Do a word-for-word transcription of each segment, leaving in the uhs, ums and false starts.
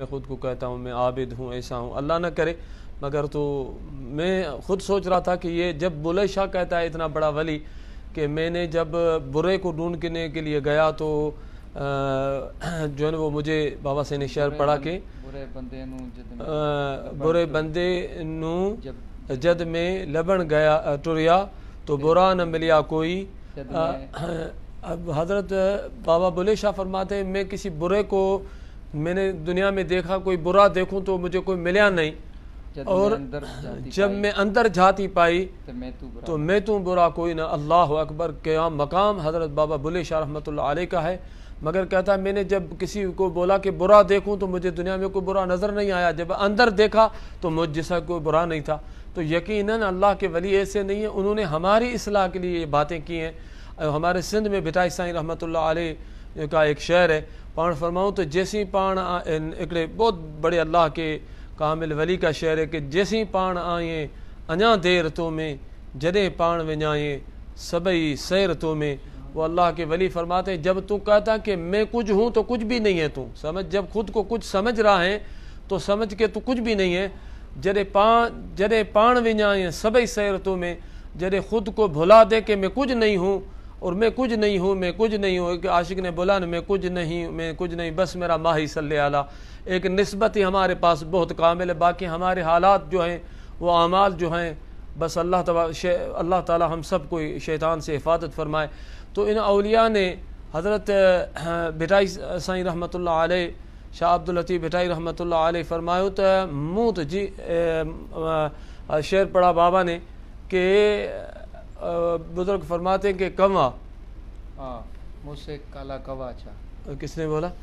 میں خود کو کہتا ہوں میں عابد ہوں، ایسا ہوں، اللہ نہ کرے، مگر تو میں خود سوچ رہا تھا کہ یہ جب بلے شاہ کہتا ہے اتنا بڑا ولی کہ میں نے جب برے کو ڈھونڈنے کے لیے گیا تو جو ہے نا وہ مجھے بابا سے نے شعر پڑھا کہ برے بندے نو جد میں لبن گیا ٹریا تو برا نہ ملیا کوئی. اب حضرت بابا بلے شاہ فرماتے ہیں میں کسی برے کو میں نے دنیا میں دیکھا، کوئی برا دیکھوں تو مجھے کوئی ملیا نہیں، اور جب میں اندر جھاتی پائی تو میں تو برا کوئی نہ. اللہ اکبر. کیا مقام حضرت بابا بلے شاہ رحمۃ اللہ علیہ کا ہے. مگر کہتا ہے میں نے جب کسی کو بولا کہ برا دیکھوں تو مجھے دنیا میں کوئی برا نظر نہیں آیا، جب اندر دیکھا تو مجھ جیسا کوئی برا نہیں تھا. تو یقیناً اللہ کے ولی ایسے نہیں ہیں، انہوں نے ہماری اصلاح کے لیے یہ باتیں کی ہیں. ہمارے سندھ میں بھٹائی سائیں رحمۃ اللہ علیہ کا ایک شعر ہے، پان فرماؤں تو جیسی پان ایکڑے بہت بڑے اللہ کے کامل ولی کا شعر ہے کہ جیسی پان آئیں انجا دیر تو میں جدے پان ونجائیں سبئی سیر تو میں. وہ اللہ کے ولی فرماتے ہیں جب تو کہتا کہ میں کچھ ہوں تو کچھ بھی نہیں ہے تو سمجھ، جب خود کو کچھ سمجھ رہا ہے تو سمجھ کے تو کچھ بھی نہیں ہے. جدے پان جدے پان ونجائیں سبئی سیر تو میں، جدے خود کو بھلا دے کہ میں کچھ نہیں ہوں اور میں کچھ نہیں ہوں میں کچھ نہیں ہوں. ایک عاشق نے بولا نا میں کچھ نہیں میں کچھ نہیں بس میرا ماہی صلی اعلیٰ. ایک نسبت ہی ہمارے پاس بہت کامل ہے، باقی ہمارے حالات جو ہیں وہ اعمال جو ہیں بس اللہ تعالیٰ اللہ تعالیٰ ہم سب کو شیطان سے حفاظت فرمائے. تو ان اولیاء نے حضرت بھٹائی سائیں رحمۃ اللہ علیہ شاہ عبداللطیف بھٹائی رحمۃ اللہ علیہ فرمایا تو منہ تو جی شعر پڑھا بابا نے کہ بزرگ فرماتے ہیں کہ کوا مجھ سے کالا کوا اچھا. کس نے بولا؟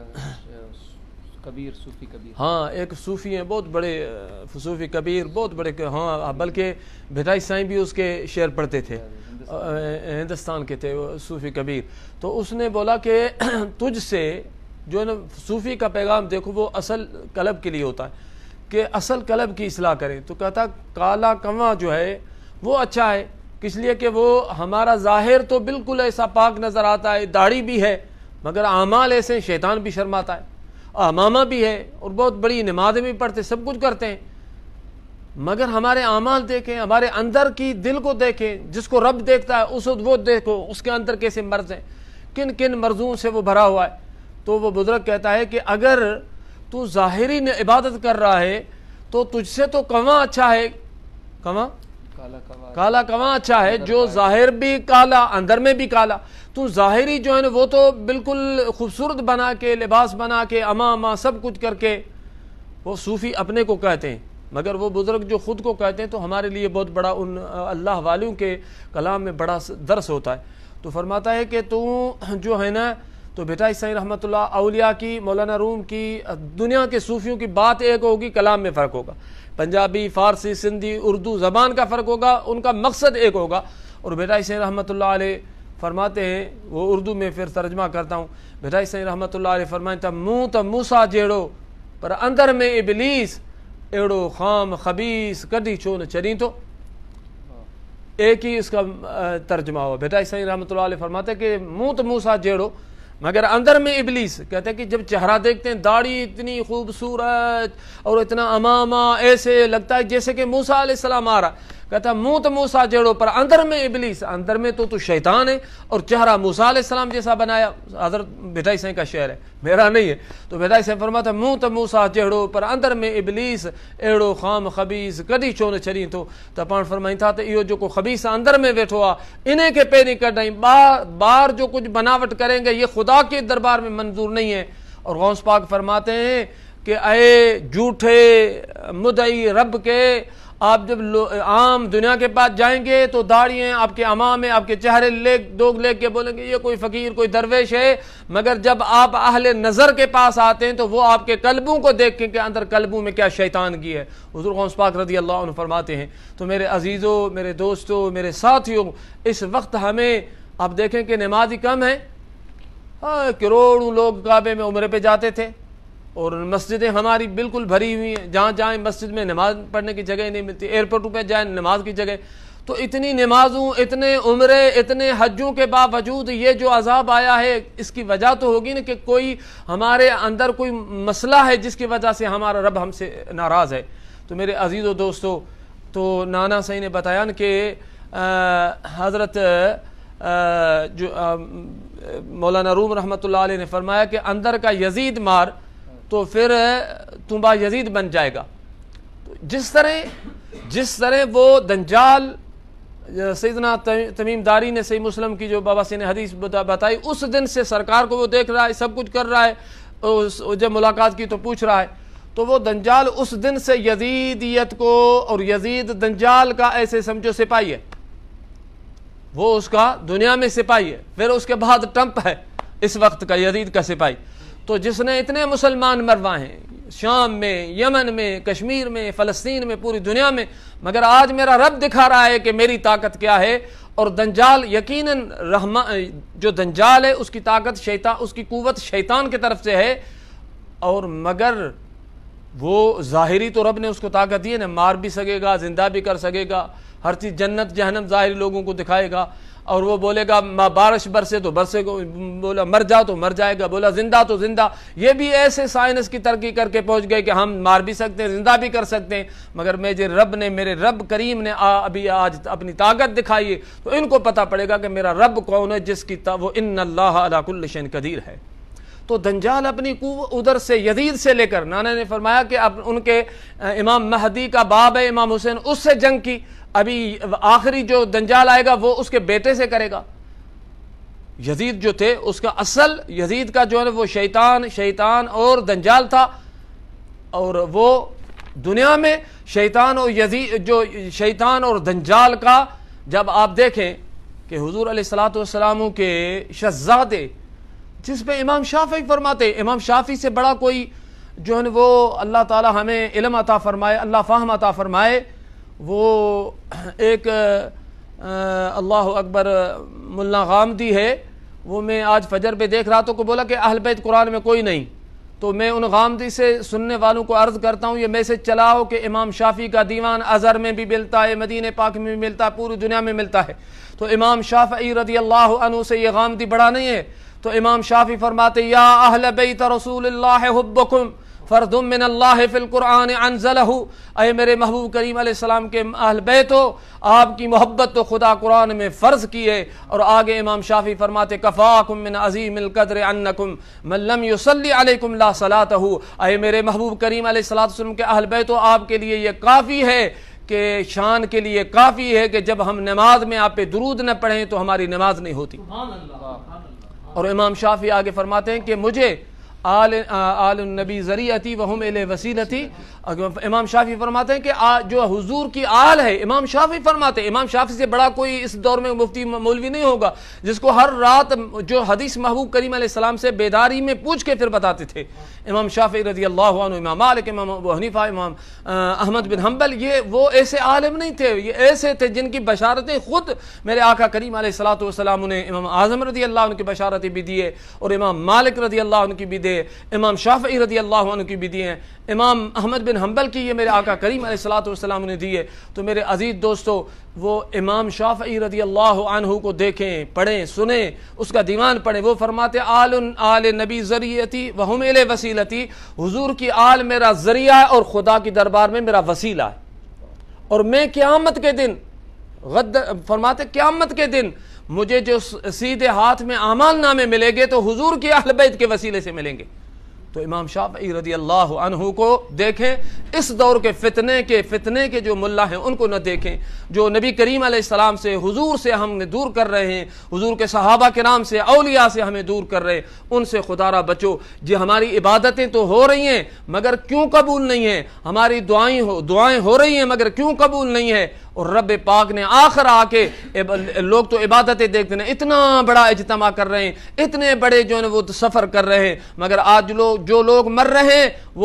کبیر صوفی کبیر. ہاں ایک صوفی ہیں بہت بڑے صوفی کبیر، بہت بڑے. ہاں بلکہ بھٹائی سائیں بھی اس کے شعر پڑھتے تھے، ہندوستان کے تھے صوفی کبیر. تو اس نے بولا کہ تجھ سے جو ہے نا صوفی کا پیغام دیکھو وہ اصل قلب کے لیے ہوتا ہے کہ اصل قلب کی اصلاح کریں. تو کہتا کالا کنواں جو ہے وہ اچھا ہے، اس لیے کہ وہ ہمارا ظاہر تو بالکل ایسا پاک نظر آتا ہے، داڑھی بھی ہے مگر اعمال ایسے شیطان بھی شرماتا ہے، امامہ بھی ہے اور بہت بڑی نمازیں بھی پڑھتے، سب کچھ کرتے ہیں، مگر ہمارے اعمال دیکھیں، ہمارے اندر کی دل کو دیکھیں. جس کو رب دیکھتا ہے اس وہ دیکھو اس کے اندر کیسے مرض ہیں، کن کن مرضوں سے وہ بھرا ہوا ہے. تو وہ بزرگ کہتا ہے کہ اگر تو ظاہری عبادت کر رہا ہے تو تجھ سے تو کنواں اچھا ہے. کنواں کالا کنواں اچھا ہے جو ظاہر بھی کالا اندر میں بھی کالا. تو ظاہری جو ہے نا وہ تو بالکل خوبصورت بنا کے لباس بنا کے امامہ سب کچھ کر کے وہ صوفی اپنے کو کہتے ہیں، مگر وہ بزرگ جو خود کو کہتے ہیں تو ہمارے لیے بہت بڑا ان اللہ والوں کے کلام میں بڑا درس ہوتا ہے. تو فرماتا ہے کہ تو جو ہے نا تو بھٹائی سائیں رحمۃ اللہ اولیاء کی، مولانا روم کی، دنیا کے صوفیوں کی بات ایک ہوگی، کلام میں فرق ہوگا. پنجابی، فارسی، سندھی، اردو زبان کا فرق ہوگا، ان کا مقصد ایک ہوگا. اور بھٹائی سائیں رحمۃ اللہ علیہ فرماتے ہیں، وہ اردو میں پھر ترجمہ کرتا ہوں. بھٹائی سائیں رحمۃ اللہ علیہ فرمائیں تا منہ تا موسیٰ جیڑو پر اندر میں ابلیس ایڑو خام خبیث کڈی چون چریں. تو ایک ہی اس کا ترجمہ ہوا. بھٹائی سائیں رحمۃ اللہ علیہ فرماتے ہیں کہ منہ تا موسیٰ جیڑو مگر اندر میں ابلیس. کہتے ہیں کہ جب چہرہ دیکھتے ہیں داڑھی اتنی خوبصورت اور اتنا امامہ ایسے لگتا ہے جیسے کہ موسیٰ علیہ السلام آ رہا. کہتا ہے منہ تو موسیٰ جیڑو پر اندر میں ابلیس. اندر میں تو تو شیطان ہے اور چہرہ موسیٰ علیہ السلام جیسا بنایا. حضرت بھٹائی سائیں کا شعر ہے، میرا نہیں ہے. تو بھٹائی سائیں فرماتا ہے منہ تو موسیٰ جیڑو پر اندر میں ابلیس ایڑو خام خبیث کدی چون چریں. تو تپان فرمائیں تھا تو یہ جو کو خبیث اندر میں بیٹھو آ انہیں کے پہ نہیں کٹائیں. بار بار جو کچھ بناوٹ کریں گے یہ خدا کے دربار میں منظور نہیں ہے. اور غوث پاک فرماتے ہیں کہ اے جھوٹے مدعی رب کے، آپ جب عام دنیا کے پاس جائیں گے تو داڑھیاں آپ کے امام میں آپ کے چہرے لے دوگ لے کے بولیں گے یہ کوئی فقیر کوئی درویش ہے. مگر جب آپ اہل نظر کے پاس آتے ہیں تو وہ آپ کے قلبوں کو دیکھیں کہ اندر قلبوں میں کیا شیطان کی ہے. حضور غوث پاک رضی اللہ عنہ فرماتے ہیں. تو میرے عزیزوں، میرے دوستوں، میرے ساتھیوں، اس وقت ہمیں آپ دیکھیں کہ نمازی کم ہیں. کروڑوں لوگ کعبے میں عمرے پہ جاتے تھے اور مسجدیں ہماری بالکل بھری ہوئی ہیں، جہاں جائیں مسجد میں نماز پڑھنے کی جگہ نہیں ملتی، ایئرپورٹوں پہ جائیں نماز کی جگہ. تو اتنی نمازوں، اتنے عمرے، اتنے حجوں کے باوجود یہ جو عذاب آیا ہے، اس کی وجہ تو ہوگی نا کہ کوئی ہمارے اندر کوئی مسئلہ ہے جس کی وجہ سے ہمارا رب ہم سے ناراض ہے۔ تو میرے عزیز و دوستو، تو نانا صاحب نے بتایا نا کہ حضرت جو مولانا روم رحمۃ اللہ علیہ نے فرمایا کہ اندر کا یزید مار تو پھر تم با یزید بن جائے گا۔ تو جس طرح جس طرح وہ دنجال سیدنا تمیم داری نے صحیح مسلم کی جو بابا سے نے حدیث بتائی، اس دن سے سرکار کو وہ دیکھ رہا ہے، سب کچھ کر رہا ہے، جب ملاقات کی تو پوچھ رہا ہے، تو وہ دنجال اس دن سے یزیدیت کو اور یزید دنجال کا ایسے سمجھو سپاہی ہے، وہ اس کا دنیا میں سپاہی ہے، پھر اس کے بعد ٹرمپ ہے اس وقت کا یزید کا سپاہی۔ تو جس نے اتنے مسلمان مروائے ہیں شام میں، یمن میں، کشمیر میں، فلسطین میں، پوری دنیا میں، مگر آج میرا رب دکھا رہا ہے کہ میری طاقت کیا ہے۔ اور دنجال یقیناً جو دنجال ہے اس کی طاقت شیطان، اس کی قوت شیطان کی طرف سے ہے، اور مگر وہ ظاہری تو رب نے اس کو طاقت دی ہے نا، مار بھی سکے گا، زندہ بھی کر سکے گا، ہر چیز جنت جہنم ظاہری لوگوں کو دکھائے گا، اور وہ بولے گا بارش برسے تو برسے کو، بولا مر جاؤ تو مر جائے گا، بولا زندہ تو زندہ۔ یہ بھی ایسے سائنس کی ترقی کر کے پہنچ گئے کہ ہم مار بھی سکتے ہیں، زندہ بھی کر سکتے ہیں، مگر میرے رب نے، میرے رب کریم نے ابھی آج اپنی طاقت دکھائی ہے، تو ان کو پتہ پڑے گا کہ میرا رب کون ہے، جس کی وہ ان اللہ علی کل شیء قدیر ہے۔ تو دنجال اپنی قوت ادھر سے یزید سے لے کر، نانا نے فرمایا کہ اب ان کے امام مہدی کا باب ہے امام حسین، اس سے جنگ کی، ابھی آخری جو دنجال آئے گا وہ اس کے بیٹے سے کرے گا۔ یزید جو تھے اس کا اصل یزید کا جو ہے وہ شیطان شیطان اور دنجال تھا، اور وہ دنیا میں شیطان اور یزید جو شیطان اور دنجال کا جب آپ دیکھیں کہ حضور علیہ الصلوۃ والسلام کے شہزادے، جس پہ امام شافعی فرماتے، امام شافعی سے بڑا کوئی جو ہے وہ اللہ تعالی ہمیں علم عطا فرمائے، اللہ فہم عطا فرمائے، وہ ایک اللہ اکبر ملا غامدی ہے، وہ میں آج فجر پہ دیکھ رہا تو کو بولا کہ اہل بیت قرآن میں کوئی نہیں، تو میں ان غامدی سے سننے والوں کو عرض کرتا ہوں یہ میسج چلاؤ کہ امام شافعی کا دیوان ازہر میں بھی ملتا ہے، مدینہ پاک میں بھی ملتا ہے، پوری دنیا میں ملتا ہے۔ تو امام شافعی رضی اللہ عنہ سے یہ غامدی بڑا نہیں ہے، تو امام شافعی فرماتے یا اہل بیت رسول اللہ حبکم فرد من اللہ فی القرآن انزلہ، اے میرے محبوب کریم علیہ السلام کے اہل بیت ہو، آپ کی محبت تو خدا قرآن میں فرض کی ہے۔ اور آگے امام شافعی فرماتے کفاکم من عظیم القدر انکم من لم یصلی علیکم لا صلاتہ، اے میرے محبوب کریم علیہ السلام کے اہل بیت ہو، آپ کے لیے یہ کافی ہے کہ شان کے لیے کافی ہے کہ جب ہم نماز میں آپ پہ درود نہ پڑھیں تو ہماری نماز نہیں ہوتی۔ اور امام شافعی آگے فرماتے ہیں کہ مجھے آل آل النبی ذریعتی وہم الی وسیلتی، امام شافعی فرماتے ہیں کہ جو حضور کی آل ہے، امام شافعی فرماتے ہیں، امام شافعی سے بڑا کوئی اس دور میں مفتی مولوی نہیں ہوگا جس کو ہر رات جو حدیث محبوب کریم علیہ السلام سے بیداری میں پوچھ کے پھر بتاتے تھے۔ امام شافعی رضی اللہ عنہ، امام مالک، امام ابو حنیفہ، امام احمد بن حنبل، یہ وہ ایسے عالم نہیں تھے، یہ ایسے تھے جن کی بشارتیں خود میرے آقا کریم علیہ الصلوۃ والسلام نے امام اعظم رضی اللہ عنہ کی بشارتیں بھی دی ہے، اور امام مالک رضی اللہ عنہ کی بھی دی، امام شافعی رضی اللہ عنہ کی بھی دی ہیں، امام احمد بن حنبل کی یہ میرے آقا کریم علیہ الصلوۃ والسلام نے دی ہے۔ تو میرے عزیز دوستو، وہ امام شافعی رضی اللہ عنہ کو دیکھیں، پڑھیں، سنیں، اس کا دیوان پڑھیں، وہ فرماتے آل آل نبی ذریعتی وہم الی وسیلتی، حضور کی آل میرا ذریعہ ہے اور خدا کی دربار میں میرا وسیلہ ہے، اور میں قیامت کے دن غد فرماتے قیامت کے دن مجھے جو سیدھے ہاتھ میں اعمال نامے ملیں گے تو حضور کے اہل بیت کے وسیلے سے ملیں گے۔ تو امام شافعی رضی اللہ عنہ کو دیکھیں، اس دور کے فتنے کے فتنے کے جو ملا ہیں ان کو نہ دیکھیں، جو نبی کریم علیہ السلام سے، حضور سے ہم نے دور کر رہے ہیں، حضور کے صحابہ کرام سے، اولیاء سے ہمیں دور کر رہے ہیں، ان سے خدا را بچو۔ جی ہماری عبادتیں تو ہو رہی ہیں مگر کیوں قبول نہیں ہیں، ہماری دعائیں ہو دعائیں ہو رہی ہیں مگر کیوں قبول نہیں ہے؟ اور رب پاک نے آخر آ کے، لوگ تو عبادتیں دیکھتے ہیں، اتنا بڑا اجتماع کر رہے ہیں، اتنے بڑے جو ہے وہ سفر کر رہے ہیں، مگر آج لوگ جو لوگ مر رہے ہیں وہ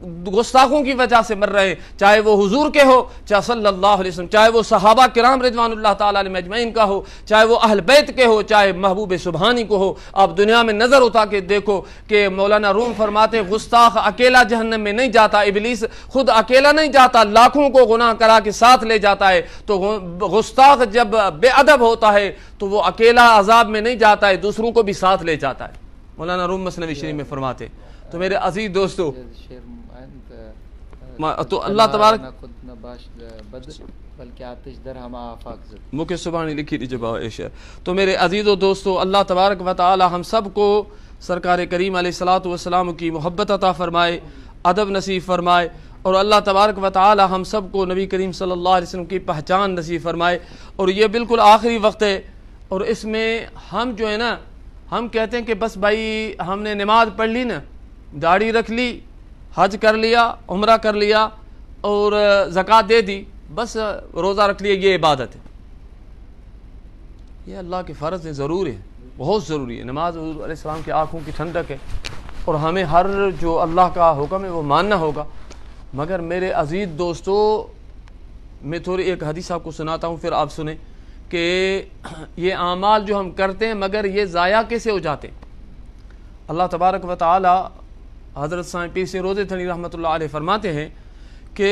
گستاخوں کی وجہ سے مر رہے ہیں، چاہے وہ حضور کے ہو، چاہے صلی اللہ علیہ وسلم، چاہے وہ صحابہ کرام رضوان اللہ تعالیٰ علیہم اجمعین کا ہو، چاہے وہ اہل بیت کے ہو، چاہے محبوب سبحانی کو ہو۔ آپ دنیا میں نظر اٹھا کے دیکھو کہ مولانا روم فرماتے ہیں گستاخ اکیلا جہنم میں نہیں جاتا، ابلیس خود اکیلا نہیں جاتا، لاکھوں کو گناہ کرا کے ساتھ لے جاتا ہے۔ تو گستاخ جب بے ادب ہوتا ہے تو وہ اکیلا عذاب میں نہیں جاتا ہے، دوسروں کو بھی ساتھ لے جاتا ہے، مولانا روم مثنوی شریف میں فرماتے۔ تو میرے عزیز دوستو، تو اللہ تبارک بلکہ آتش در ہم آفاق زد مکہ سبحانی لکھی دی جبا عشر۔ تو میرے عزیز و دوستو، اللہ تبارک و تعالی ہم سب کو سرکار کریم علیہ الصلوۃ والسلام کی محبت عطا فرمائے، ادب نصیب فرمائے، اور اللہ تبارک و تعالی ہم سب کو نبی کریم صلی اللہ علیہ وسلم کی پہچان نصیب فرمائے۔ اور یہ بالکل آخری وقت ہے، اور اس میں ہم جو ہے نا، ہم کہتے ہیں کہ بس بھائی ہم نے نماز پڑھ لی نا، داڑھی رکھ لی، حج کر لیا، عمرہ کر لیا اور زکوٰۃ دے دی، بس روزہ رکھ لیا، یہ عبادت ہے۔ یہ اللہ کے فرض ہے، ضرور ہے، بہت ضروری ہے۔ نماز حضور علیہ السلام کی آنکھوں کی ٹھنڈک ہے، اور ہمیں ہر جو اللہ کا حکم ہے وہ ماننا ہوگا۔ مگر میرے عزیز دوستو، میں تھوڑی ایک حدیث آپ کو سناتا ہوں، پھر آپ سنیں کہ یہ اعمال جو ہم کرتے ہیں مگر یہ ضائع کیسے ہو جاتے ہیں۔ اللہ تبارک و تعالی حضرت سائیں پیر سے روضہ تھنی رحمۃ اللہ علیہ فرماتے ہیں کہ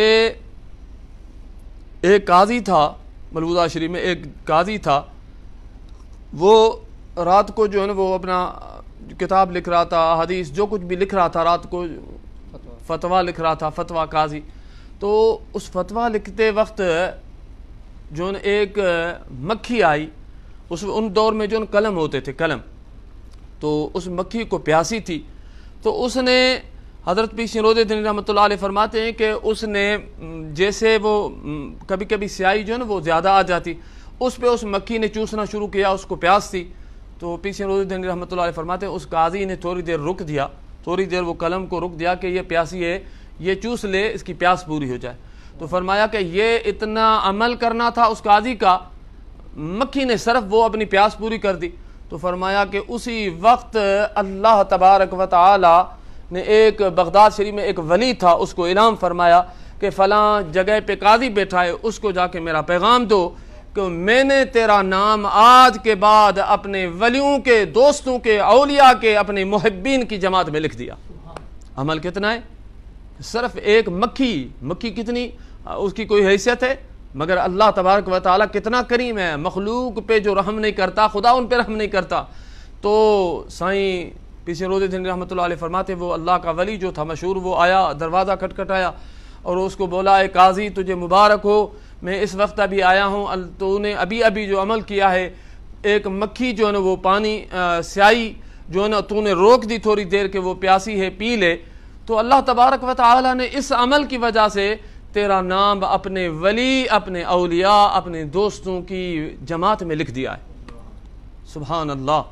ایک قاضی تھا، ملحوظہ شریف میں ایک قاضی تھا، وہ رات کو جو ہے نا وہ اپنا کتاب لکھ رہا تھا، حدیث جو کچھ بھی لکھ رہا تھا، رات کو فتویٰ لکھ رہا تھا، فتویٰ قاضی۔ تو اس فتویٰ لکھتے وقت جو ہے ایک مکھی آئی، اس ان دور میں جو ہے قلم ہوتے تھے، قلم، تو اس مکھی کو پیاسی تھی۔ تو اس نے حضرت پیر روضہ تھنی رحمۃ اللہ علیہ فرماتے ہیں کہ اس نے جیسے وہ کبھی کبھی سیاہی جو ہے نا وہ زیادہ آ جاتی، اس پہ اس مکھی نے چوسنا شروع کیا، اس کو پیاس تھی۔ تو پیر روضہ تھنی رحمۃ اللہ علیہ فرماتے ہیں اس قاضی نے تھوڑی دیر رک دیا، تھوڑی دیر وہ قلم کو رک دیا کہ یہ پیاسی ہے، یہ چوس لے، اس کی پیاس پوری ہو جائے۔ تو فرمایا کہ یہ اتنا عمل کرنا تھا اس قاضی کا، مکھی نے صرف وہ اپنی پیاس پوری کر دی۔ تو فرمایا کہ اسی وقت اللہ تبارک و تعالی نے ایک بغداد شریف میں ایک ولی تھا، اس کو انعام فرمایا کہ فلاں جگہ پہ قاضی بیٹھا ہے، اس کو جا کے میرا پیغام دو کہ میں نے تیرا نام آج کے بعد اپنے ولیوں کے، دوستوں کے، اولیاء کے، اپنے محبین کی جماعت میں لکھ دیا۔ عمل کتنا ہے؟ صرف ایک مکھی، مکھی کتنی اس کی کوئی حیثیت ہے، مگر اللہ تبارک و تعالیٰ کتنا کریم ہے، مخلوق پہ جو رحم نہیں کرتا خدا ان پہ رحم نہیں کرتا۔ تو سائیں پیچھے روضہ تھنی رحمۃ اللہ علیہ فرماتے وہ اللہ کا ولی جو تھا مشہور، وہ آیا، دروازہ کھٹکھٹایا اور اس کو بولا اے قاضی تجھے مبارک ہو، میں اس وقت ابھی آیا ہوں، تو نے ابھی ابھی جو عمل کیا ہے، ایک مکھی جو ہے نا وہ پانی سیاہی جو ہے نا تو نے روک دی تھوڑی دیر کہ وہ پیاسی ہے، پی لے۔ تو اللہ تبارک و تعالی نے اس عمل کی وجہ سے تیرا نام اپنے ولی، اپنے اولیاء، اپنے دوستوں کی جماعت میں لکھ دیا ہے۔ سبحان اللہ،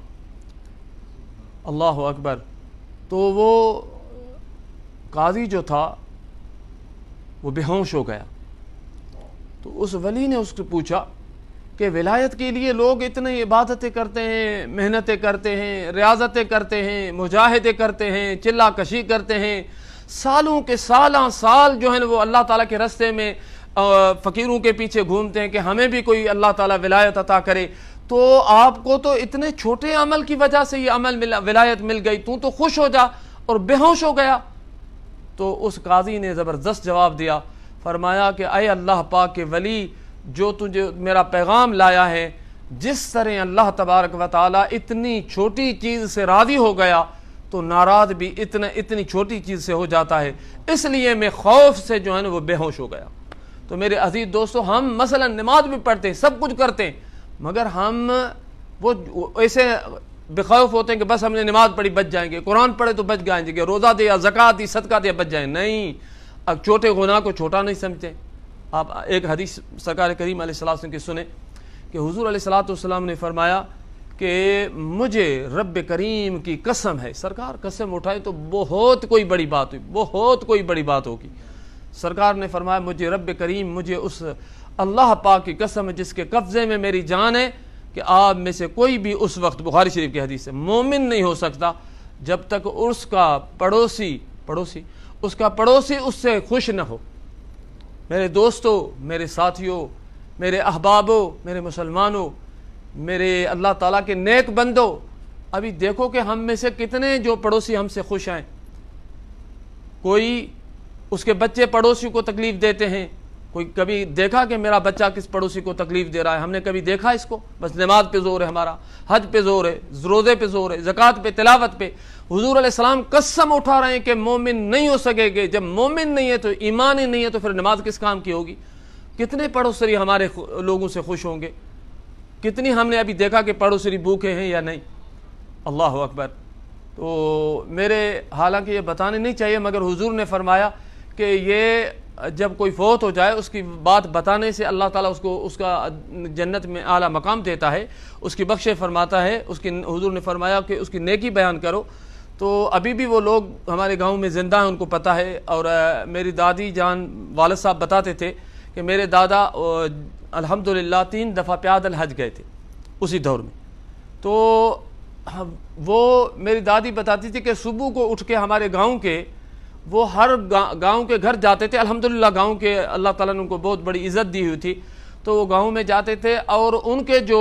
اللہ اکبر۔ تو وہ قاضی جو تھا وہ بے ہوش ہو گیا۔ تو اس ولی نے اس سے پوچھا کہ ولایت کے لیے لوگ اتنی عبادتیں کرتے ہیں، محنتیں کرتے ہیں، ریاضتیں کرتے ہیں، مجاہدے کرتے ہیں، چلا کشی کرتے ہیں، سالوں کے سالاں سال جو ہے وہ اللہ تعالیٰ کے راستے میں فقیروں کے پیچھے گھومتے ہیں کہ ہمیں بھی کوئی اللہ تعالیٰ ولایت عطا کرے، تو آپ کو تو اتنے چھوٹے عمل کی وجہ سے یہ عمل ملا، ولایت مل گئی، تو تو خوش ہو جا، اور بے ہوش ہو گیا۔ تو اس قاضی نے زبردست جواب دیا، فرمایا کہ اے اللہ پاک کے ولی، جو تجھے میرا پیغام لایا ہے، جس طرح اللہ تبارک و تعالیٰ اتنی چھوٹی چیز سے راضی ہو گیا تو ناراض بھی اتنا اتنی چھوٹی چیز سے ہو جاتا ہے، اس لیے میں خوف سے جو ہے نا وہ بے ہوش ہو گیا۔ تو میرے عزیز دوستو، ہم مثلا نماز بھی پڑھتے ہیں، سب کچھ کرتے ہیں، مگر ہم وہ ایسے بے خوف ہوتے ہیں کہ بس ہم نے نماز پڑھی بچ جائیں گے، قرآن پڑھے تو بچ جائیں گے، روزہ دیا، زکوٰۃ دی، صدقہ دیا، بچ جائیں۔ نہیں، اب چھوٹے گناہ کو چھوٹا نہیں سمجھتے۔ آپ ایک حدیث سرکار کریم علیہ السلام کی سنیں کہ حضور علیہ الصلوۃ والسلام نے فرمایا کہ مجھے رب کریم کی قسم ہے، سرکار قسم اٹھائے تو بہت کوئی بڑی بات ہوئی، بہت کوئی بڑی بات ہوگی۔ سرکار نے فرمایا مجھے رب کریم، مجھے اس اللہ پاک کی قسم ہے جس کے قبضے میں میری جان ہے، کہ آپ میں سے کوئی بھی اس وقت، بخاری شریف کی حدیث ہے، مومن نہیں ہو سکتا جب تک اس کا پڑوسی پڑوسی اس کا پڑوسی اس سے خوش نہ ہو۔ میرے دوستوں، میرے ساتھیوں، میرے احبابوں، میرے مسلمانوں، میرے اللہ تعالیٰ کے نیک بندوں، ابھی دیکھو کہ ہم میں سے کتنے جو پڑوسی ہم سے خوش ہیں۔ کوئی اس کے بچے پڑوسی کو تکلیف دیتے ہیں، کوئی کبھی دیکھا کہ میرا بچہ کس پڑوسی کو تکلیف دے رہا ہے؟ ہم نے کبھی دیکھا اس کو؟ بس نماز پہ زور ہے ہمارا، حج پہ زور ہے، روزے پہ زور ہے، زکوٰۃ پہ، تلاوت پہ۔ حضور علیہ السلام قسم اٹھا رہے ہیں کہ مومن نہیں ہو سکے گے۔ جب مومن نہیں ہے تو ایمان ہی نہیں ہے تو پھر نماز کس کام کی ہوگی؟ کتنے پڑوسری ہمارے لوگوں سے خوش ہوں گے؟ کتنی ہم نے ابھی دیکھا کہ پڑوسری بھوکے ہیں یا نہیں؟ اللہ اکبر۔ تو میرے حالانکہ یہ بتانے نہیں چاہیے، مگر حضور نے فرمایا کہ یہ جب کوئی فوت ہو جائے اس کی بات بتانے سے اللہ تعالیٰ اس کو اس کا جنت میں اعلیٰ مقام دیتا ہے، اس کی بخشے فرماتا ہے۔ اس کی حضور نے فرمایا کہ اس کی نیکی بیان کرو۔ تو ابھی بھی وہ لوگ ہمارے گاؤں میں زندہ ہیں، ان کو پتہ ہے۔ اور میری دادی جان والد صاحب بتاتے تھے کہ میرے دادا الحمدللہ تین دفعہ پیادل حج گئے تھے اسی دور میں۔ تو وہ میری دادی بتاتی تھی کہ صبح کو اٹھ کے ہمارے گاؤں کے وہ ہر گاؤں کے گھر جاتے تھے۔ الحمدللہ گاؤں کے اللہ تعالیٰ نے ان کو بہت بڑی عزت دی ہوئی تھی، تو وہ گاؤں میں جاتے تھے اور ان کے جو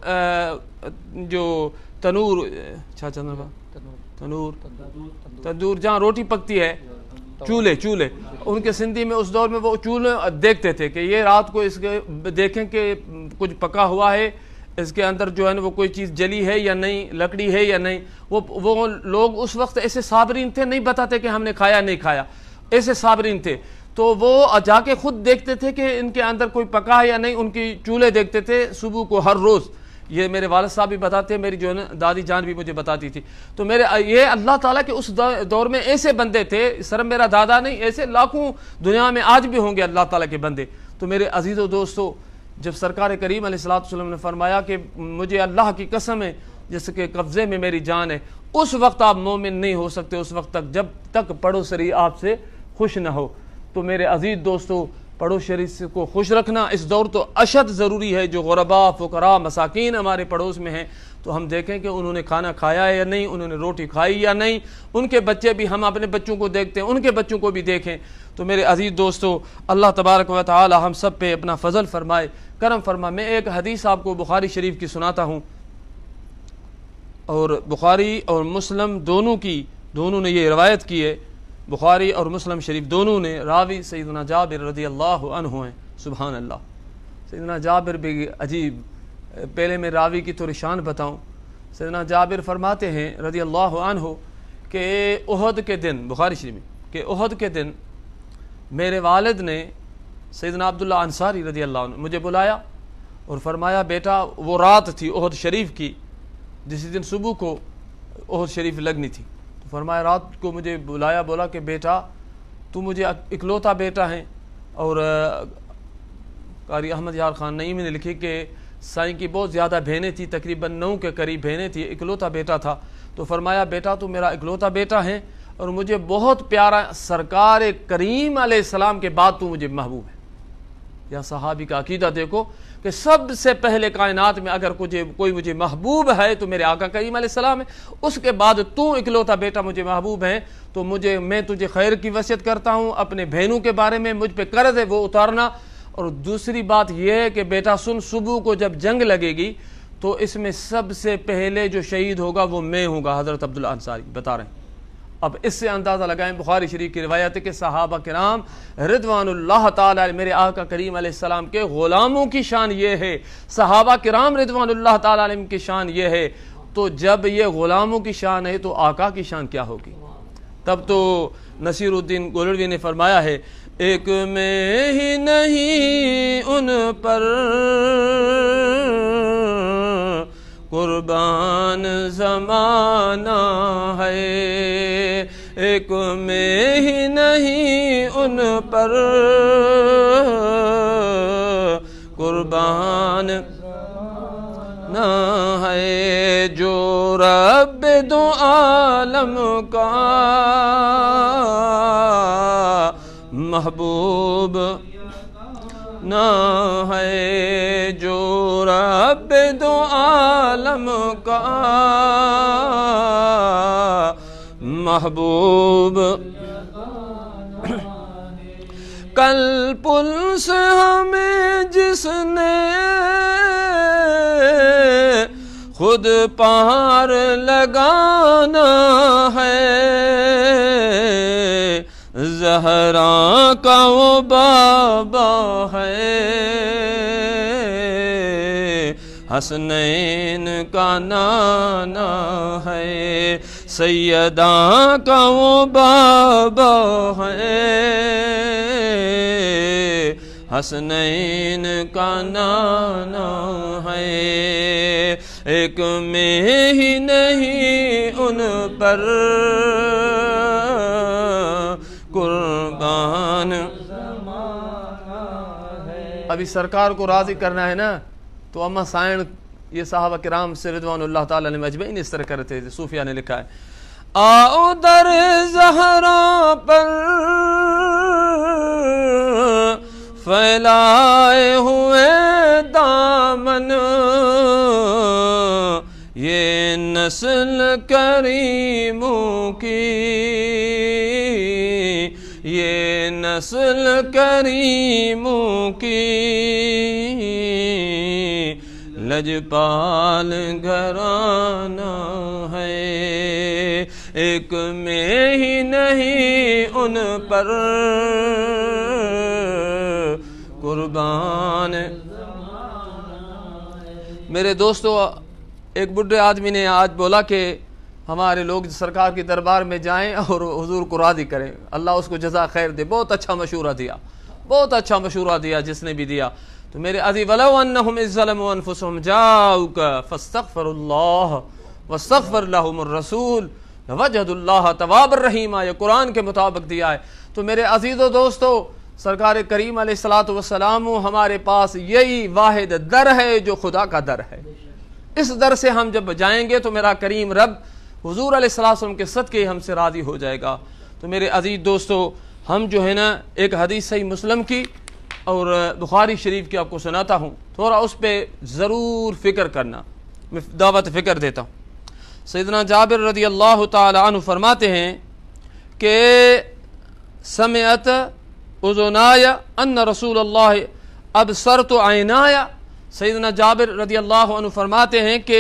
جو تنور اچھا چندر تنور تندور جہاں روٹی پکتی ہے، چولہے چولہے ان کے سندھی میں اس دور میں وہ چولہے دیکھتے تھے کہ یہ رات کو اس کے دیکھیں کہ کچھ پکا ہوا ہے، اس کے اندر جو ہے نا وہ کوئی چیز جلی ہے یا نہیں، لکڑی ہے یا نہیں۔ وہ وہ لوگ اس وقت ایسے صابرین تھے، نہیں بتاتے کہ ہم نے کھایا نہیں کھایا، ایسے صابرین تھے۔ تو وہ جا کے خود دیکھتے تھے کہ ان کے اندر کوئی پکا ہے یا نہیں، ان کی چولہے دیکھتے تھے صبح کو ہر روز۔ یہ میرے والد صاحب بھی بتاتے ہیں، میری جو ہے نا دادی جان بھی مجھے بتاتی تھی۔ تو میرے یہ اللہ تعالیٰ کے اس دور میں ایسے بندے تھے، صرف میرا دادا نہیں، ایسے لاکھوں دنیا میں آج بھی ہوں گے اللہ تعالیٰ کے بندے۔ تو میرے عزیز و دوستو، جب سرکار کریم علیہ الصلوۃ والسلام نے فرمایا کہ مجھے اللہ کی قسم ہے جس کے قبضے میں میری جان ہے، اس وقت آپ مومن نہیں ہو سکتے، اس وقت تک جب تک پڑوسری آپ سے خوش نہ ہو۔ تو میرے عزیز دوستو، پڑوسری کو خوش رکھنا اس دور تو اشد ضروری ہے۔ جو غرباء، فقراء، مساکین ہمارے پڑوس میں ہیں، تو ہم دیکھیں کہ انہوں نے کھانا کھایا ہے یا نہیں، انہوں نے روٹی کھائی یا نہیں، ان کے بچے بھی، ہم اپنے بچوں کو دیکھتے ہیں، ان کے بچوں کو بھی دیکھیں۔ تو میرے عزیز دوستو، اللہ تبارک و تعالی ہم سب پہ اپنا فضل فرمائے، کرم فرما۔ میں ایک حدیث آپ کو بخاری شریف کی سناتا ہوں، اور بخاری اور مسلم دونوں کی دونوں نے یہ روایت کی ہے، بخاری اور مسلم شریف دونوں نے، راوی سیدنا جابر رضی اللہ عنہ ہیں۔ سبحان اللہ، سیدنا جابر بھی عجیب۔ پہلے میں راوی کی تو شان بتاؤں۔ سیدنا جابر فرماتے ہیں رضی اللہ عنہ کہ احد کے دن، بخاری شریف میں کہ احد کے دن میرے والد نے سیدنا عبداللہ انصاری رضی اللہ عنہ مجھے بلایا اور فرمایا بیٹا، وہ رات تھی احد شریف کی، جس دن صبح کو احد شریف لگنی تھی، تو فرمایا رات کو مجھے بلایا، بولا کہ بیٹا تو مجھے اکلوتا بیٹا ہے۔ اور قاری احمد یار خان نعیمی نے لکھی کہ سائیں کی بہت زیادہ بہنیں تھیں، تقریباً نو کے قریب بہنیں تھیں، اکلوتا بیٹا تھا۔ تو فرمایا بیٹا تو میرا اکلوتا بیٹا ہے اور مجھے بہت پیارا، سرکار کریم علیہ السلام کے بعد تو مجھے محبوب ہے۔ یا صحابی کا عقیدہ دیکھو کہ سب سے پہلے کائنات میں اگر کچھ کوئی مجھے محبوب ہے تو میرے آقا کریم علیہ السلام ہے، اس کے بعد تو اکلوتا بیٹا مجھے محبوب ہے۔ تو مجھے میں تجھے خیر کی وصیت کرتا ہوں، اپنے بہنوں کے بارے میں مجھ پہ قرض ہے وہ اتارنا، اور دوسری بات یہ ہے کہ بیٹا سن، صبح کو جب جنگ لگے گی تو اس میں سب سے پہلے جو شہید ہوگا وہ میں ہوں گا۔ حضرت عبداللہ انصاری بتا رہے ہیں۔ اب اس سے اندازہ لگائیں، بخاری شریف کی روایت ہے کہ صحابہ کرام رضوان اللہ تعالی میرے آقا کریم علیہ السلام کے غلاموں کی شان یہ ہے، صحابہ کرام رضوان اللہ تعالی علیہ کی شان یہ ہے، تو جب یہ غلاموں کی شان ہے تو آقا کی شان کیا ہوگی؟ تب تو نصیر الدین گولڑوی نے فرمایا ہے، ایک میں ہی نہیں ان پر قربان زمانہ ہے، ایک میں ہی نہیں ان پر قربان نہ ہے، جو رب دو عالم کا محبوب نہ ہے، جو رب دو عالم کا محبوب کل پلس ہمیں جس نے خود پار لگانا ہے، زہرا کا وہ بابا ہے، حسنین کا نانا ہے، سیدہ کا وہ بابا ہے، حسنین کا نانا ہے، ایک میں ہی نہیں ان پر قربان۔ ابھی سرکار کو راضی کرنا ہے نا، تو اما سائن یہ صحابہ کرام سے رضوان اللہ تعالیٰ نے مجمعین اس طرح کرتے تھے۔ صوفیہ نے لکھا ہے، آؤ در زہرا پر پھیلائے ہوئے دامن، یہ نسل کریموں کی، یہ نسل کریموں کی، لجپال گھرانہ ہے، ایک میں ہی نہیں ان پر قربان۔ میرے دوستو، ایک بڈھے آدمی نے آج بولا کہ ہمارے لوگ سرکار کی دربار میں جائیں اور حضور کو راضی کریں، اللہ اس کو جزا خیر دے۔ بہت اچھا مشورہ دیا، بہت اچھا مشورہ دیا جس نے بھی دیا۔ تو میرے عزیز، وَلَوْ أَنَّهُمْ إِذْ ظَلَمُوا أَنفُسَهُمْ جَاءُوكَ فَاسْتَغْفَرُوا اللَّهَ وَاسْتَغْفَرَ لَهُمُ الرَّسُولُ لَوَجَدُوا اللَّهَ تَوَّابًا رَحِيمًا، یہ قرآن کے مطابق دیا ہے۔ تو میرے عزیز و دوستو، سرکار کریم علیہ السلام ہمارے پاس یہی واحد در ہے جو خدا کا در ہے۔ اس در سے ہم جب جائیں گے تو میرا کریم رب حضور علیہ السلام کے صدقے ہم سے راضی ہو جائے گا۔ تو میرے عزیز دوستو، ہم جو ہے نا ایک حدیث صحیح مسلم کی اور بخاری شریف کی آپ کو سناتا ہوں، تھوڑا اس پہ ضرور فکر کرنا، میں دعوت فکر دیتا ہوں۔ سیدنا جابر رضی اللہ تعالی عنہ فرماتے ہیں کہ سمعت اذنایا ان رسول اللہ ابصرت عینایا، سیدنا جابر رضی اللہ عنہ فرماتے ہیں کہ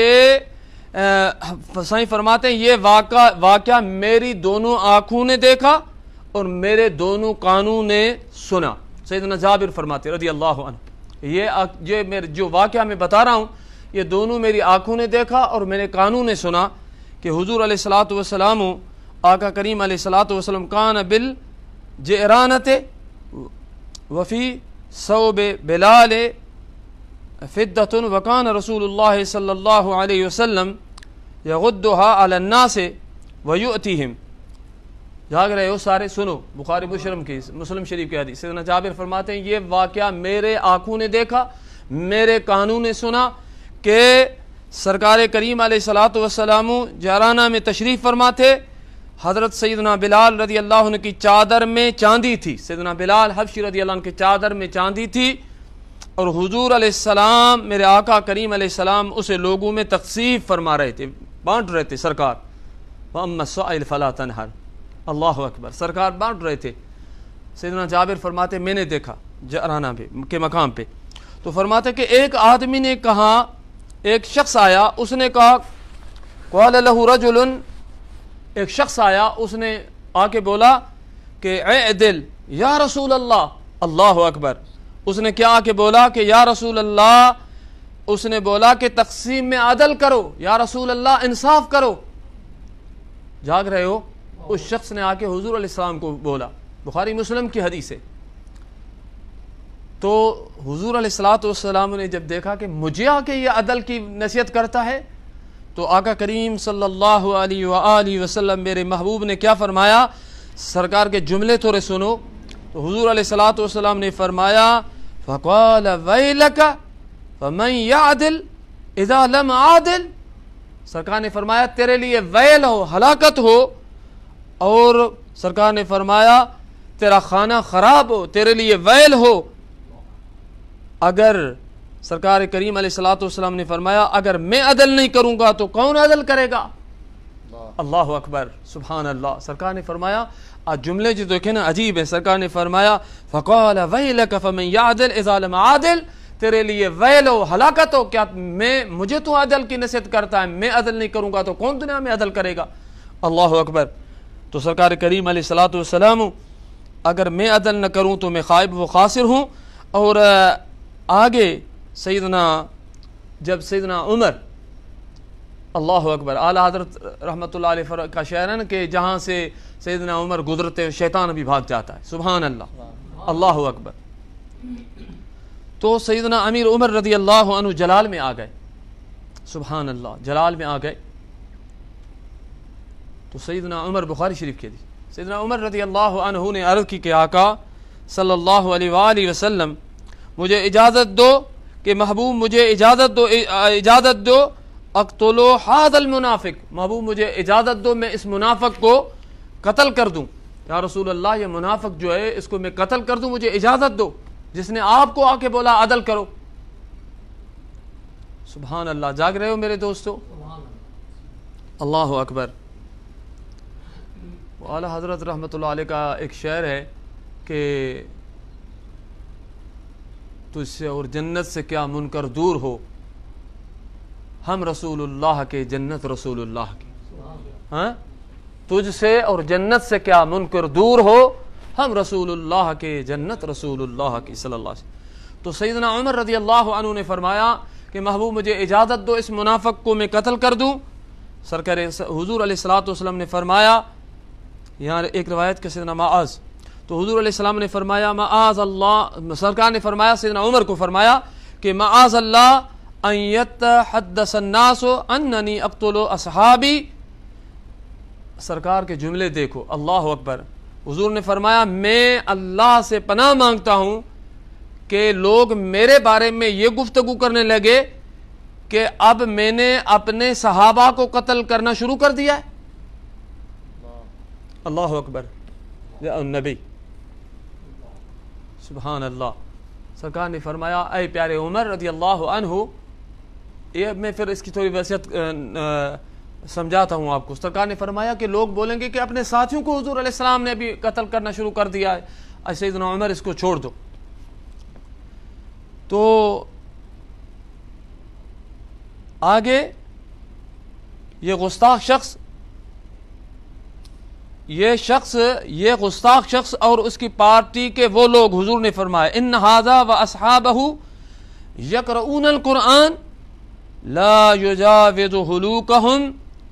صحیح فرماتے ہیں یہ واقعہ واقعہ میری دونوں آنکھوں نے دیکھا اور میرے دونوں کانوں نے سنا۔ سیدنا جابر فرماتے رضی اللہ عنہ، یہ یہ میرے جو واقعہ میں بتا رہا ہوں یہ دونوں میری آنکھوں نے دیکھا اور میرے کانوں نے سنا کہ حضور علیہ الصلوۃ والسلام، آقا کریم علیہ الصلوۃ والسلام، کان بالجعرانۃ وفی ثوب بلال فدۃ وکان رسول اللہ صلی اللہ علیہ وسلم یغدها علی الناس ویؤتیہم۔ جاگ رہے ہو سارے، سنو بخاری مسلم کی مسلم شریف کی حدیث۔ سیدنا جابر فرماتے ہیں یہ واقعہ میرے آنکھوں نے دیکھا، میرے کانوں نے سنا کہ سرکار کریم علیہ الصلوۃ والسلام جعرانہ میں تشریف فرما تھے، حضرت سیدنا بلال رضی اللہ عنہ کی چادر میں چاندی تھی، سیدنا بلال حبشی رضی اللہ عنہ کی چادر میں چاندی تھی، اور حضور علیہ السلام میرے آقا کریم علیہ السلام اسے لوگوں میں تقسیم فرما رہے تھے، بانٹ رہے تھے سرکار۔ وَأَمَّا السَّائِلَ فَلَا تَنْهَرْ، اللہ اکبر، سرکار بانٹ رہے تھے۔ سیدنا جابر فرماتے میں نے دیکھا جعرانہ پہ کے مقام پہ، تو فرماتے کہ ایک آدمی نے کہا، ایک شخص آیا، اس نے کہا قال له رجل، ایک شخص آیا، اس نے آ کے بولا کہ اعدل یا رسول اللہ، اللہ اکبر، اس نے کیا آ کے بولا کہ یا رسول اللہ، اس نے بولا کہ تقسیم میں عدل کرو یا رسول اللہ، انصاف کرو۔ جاگ رہے ہو؟ اس شخص نے آ کے حضور علیہ السلام کو بولا، بخاری مسلم کی حدیث ہے۔ تو حضور علیہ الصلوۃ والسلام نے جب دیکھا کہ مجھے آ کے یہ عدل کی نصیحت کرتا ہے، تو آقا کریم صلی اللہ علیہ وآلہ وسلم میرے محبوب نے کیا فرمایا، سرکار کے جملے تھوڑے سنو۔ تو حضور علیہ الصلوۃ والسلام نے فرمایا فقال ویلک فمن یعدل اذا لم عادل، سرکار نے فرمایا تیرے لیے ویل ہو، ہلاکت ہو، اور سرکار نے فرمایا تیرا خانہ خراب ہو، تیرے لیے ویل ہو اگر، سرکار کریم علیہ الصلوۃ والسلام نے فرمایا اگر میں عدل نہیں کروں گا تو کون عدل کرے گا؟ اللہ اکبر، سبحان اللہ۔ سرکار نے فرمایا آج جملے جو دیکھیں نا عجیب ہے. سرکار نے فرمایا فقال ویلک فمن یعدل اذا لم عادل، تیرے لیے ویل و ہلاکت ہو، کیا میں مجھے تو عدل کی نصیحت کرتا ہے، میں عدل نہیں کروں گا تو کون دنیا میں عدل کرے گا. اللہ اکبر. تو سرکار کریم علیہ الصلوۃ والسلام اگر میں عدل نہ کروں تو میں خائب و خاسر ہوں. اور آگے سیدنا جب سیدنا عمر، اللہ اکبر، اعلیٰ حضرت رحمۃ اللہ علیہ کا شعر ہے نا کہ جہاں سے سیدنا عمر گزرتے شیطان بھی بھاگ جاتا ہے. سبحان اللہ، اللہ اکبر. تو سیدنا امیر عمر رضی اللہ عنہ جلال میں آ گئے. سبحان اللہ، جلال میں آ گئے. تو سیدنا عمر بخاری شریف کے دی سیدنا عمر رضی اللہ عنہ نے عرض کی کہ آقا صلی اللہ علیہ وآلہ وسلم مجھے اجازت دو کہ محبوب مجھے اجازت دو اجازت دو اقتلوا ھذا المنافق، محبوب مجھے اجازت دو میں اس منافق کو قتل کر دوں. یا رسول اللہ یہ منافق جو ہے اس کو میں قتل کر دوں، مجھے اجازت دو، جس نے آپ کو آ کے بولا عدل کرو. سبحان اللہ. جاگ رہے ہو میرے دوستو؟ اللہ اکبر. اعلیٰ حضرت رحمۃ اللہ علیہ کا ایک شعر ہے کہ تجھ سے اور جنت سے کیا منکر دور ہو، ہم رسول اللہ کے جنت رسول اللہ کی. ہاں، تجھ سے اور جنت سے کیا منکر دور ہو، ہم رسول اللہ کے جنت رسول اللہ کی صلی اللہ علیہ وسلم. تو سیدنا عمر رضی اللہ عنہ نے فرمایا کہ محبوب مجھے اجازت دو اس منافق کو میں قتل کر دوں. سرکار حضور علیہ الصلوۃ والسلام نے فرمایا، یہاں ایک روایت کے سیدنا معاذ، تو حضور علیہ السلام نے فرمایا معاذ اللہ، سرکار نے فرمایا سیدنا عمر کو فرمایا کہ معاذ اللہ ان یتحدث الناس اننی اقتل اصحابی. سرکار کے جملے دیکھو، اللہ اکبر. حضور نے فرمایا میں اللہ سے پناہ مانگتا ہوں کہ لوگ میرے بارے میں یہ گفتگو کرنے لگے کہ اب میں نے اپنے صحابہ کو قتل کرنا شروع کر دیا ہے. اللہ اکبر یا النبی. سبحان اللہ. سرکار نے فرمایا اے پیارے عمر رضی اللہ عنہ، یہ میں پھر اس کی تھوڑی وصیت سمجھاتا ہوں آپ کو. سرکار نے فرمایا کہ لوگ بولیں گے کہ اپنے ساتھیوں کو حضور علیہ السلام نے بھی قتل کرنا شروع کر دیا ہے، سیدنا عمر اس کو چھوڑ دو. تو آگے یہ گستاخ شخص یہ شخص یہ گستاخ شخص اور اس کی پارٹی کے وہ لوگ، حضور نے فرمایا ان ھذا واصحابہ یقرؤون القرآن لا یجاوز حلوقہم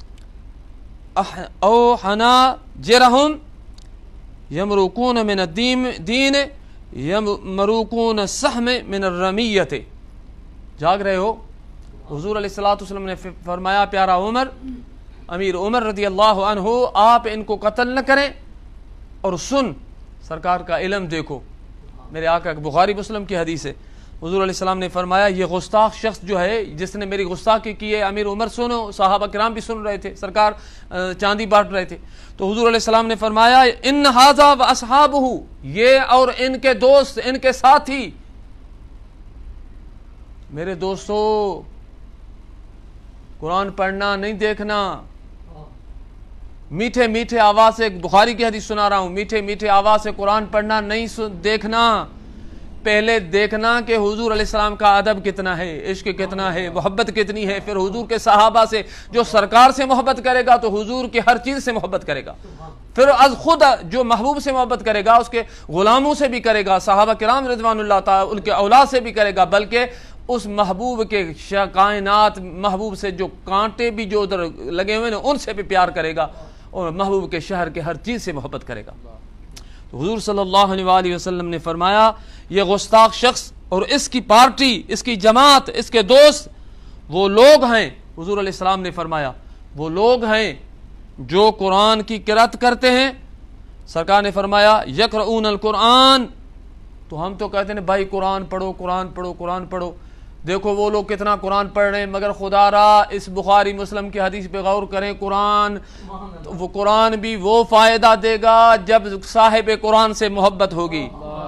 او حناجرہم یمرقون من الدین یمرقون السہم من الرمیۃ. جاگ رہے ہو؟ حضور علیہ الصلوۃ والسلام نے فرمایا پیارا عمر، امیر عمر رضی اللہ عنہ، آپ ان کو قتل نہ کریں. اور سن، سرکار کا علم دیکھو، میرے آقا بخاری مسلم کی حدیث ہے. حضور علیہ السلام نے فرمایا یہ گستاخ شخص جو ہے جس نے میری گستاخی کی ہے، امیر عمر سنو، صحابہ کرام بھی سن رہے تھے، سرکار چاندی بانٹ رہے تھے. تو حضور علیہ السلام نے فرمایا ان ھذا واصحابہ، یہ اور ان کے دوست، ان کے ساتھی. میرے دوستو، قرآن پڑھنا نہیں دیکھنا، میٹھے میٹھے آواز سے بخاری کی حدیث سنا رہا ہوں، میٹھے میٹھے آواز سے قرآن پڑھنا نہیں دیکھنا. پہلے دیکھنا کہ حضور علیہ السلام کا ادب کتنا ہے، عشق کتنا ہے، محبت کتنی ہے. پھر حضور کے صحابہ سے، جو سرکار سے محبت کرے گا تو حضور کی ہر چیز سے محبت کرے گا. پھر از خود جو محبوب سے محبت کرے گا اس کے غلاموں سے بھی کرے گا، صحابہ کرام رضوان اللہ تعالی ان کے اولاد سے بھی کرے گا، بلکہ اس محبوب کے کائنات محبوب سے جو کانٹے بھی جو ادھر لگے ہوئے ہیں ان سے بھی پیار کرے گا، اور محبوب کے شہر کے ہر چیز سے محبت کرے گا. تو حضور صلی اللہ علیہ وآلہ وسلم نے فرمایا یہ گستاخ شخص اور اس کی پارٹی، اس کی جماعت، اس کے دوست وہ لوگ ہیں، حضور علیہ السلام نے فرمایا وہ لوگ ہیں جو قرآن کی قرأت کرتے ہیں. سرکار نے فرمایا یقرؤون القرآن. تو ہم تو کہتے ہیں بھائی قرآن پڑھو، قرآن پڑھو، قرآن پڑھو. دیکھو وہ لوگ کتنا قرآن پڑھ رہے ہیں، مگر خدا را اس بخاری مسلم کی حدیث پہ غور کریں. قرآن وہ قرآن بھی وہ فائدہ دے گا جب صاحب قرآن سے محبت ہوگی.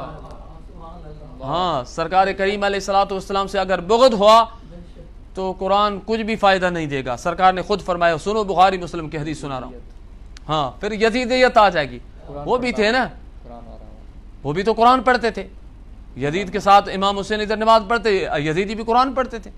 ہاں، سرکار کریم علیہ الصلوۃ والسلام سے اگر بغض ہوا تو قرآن کچھ بھی فائدہ نہیں دے گا. سرکار نے خود فرمایا، سنو بخاری مسلم کی حدیث سنا رہا ہوں. ہاں، پھر یزیدیت آ جائے گی. وہ بھی تھے نا، قرآن آ رہا ہوا۔ وہ بھی تو قرآن پڑھتے تھے، یزید کے ساتھ امام حسین ادھر نماز پڑھتے، یزیدی بھی قرآن پڑھتے تھے۔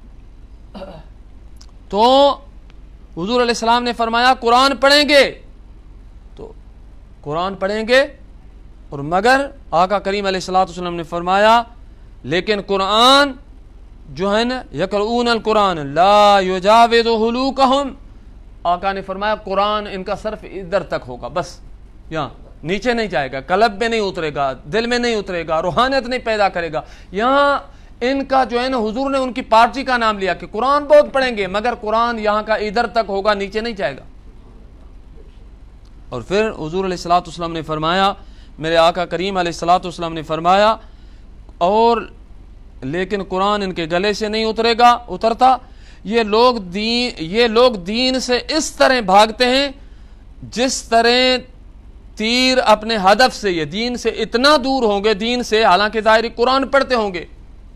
تو حضور علیہ السلام نے فرمایا قرآن پڑھیں گے تو قرآن پڑھیں گے، اور مگر آقا کریم علیہ الصلوۃ والسلام نے فرمایا لیکن قرآن جو ہے نا یقرؤون القرآن لا یجاوز حلوقہم، آقا نے فرمایا قرآن ان کا صرف ادھر تک ہوگا، بس یہاں نیچے نہیں جائے گا، قلب میں نہیں اترے گا، دل میں نہیں اترے گا، روحانیت نہیں پیدا کرے گا۔ یہاں ان کا جو ہے نا حضور نے ان کی پارٹی کا نام لیا کہ قرآن بہت پڑھیں گے مگر قرآن یہاں کا ادھر تک ہوگا، نیچے نہیں جائے گا۔ اور پھر حضور علیہ الصلوۃ والسلام نے فرمایا، میرے آقا کریم علیہ الصلوۃ والسلام نے فرمایا اور لیکن قرآن ان کے گلے سے نہیں اترے گا اترتا، یہ لوگ دین یہ لوگ دین سے اس طرح بھاگتے ہیں جس طرح تیر اپنے ہدف سے، یہ دین سے اتنا دور ہوں گے، دین سے حالانکہ ظاہری قرآن پڑھتے ہوں گے،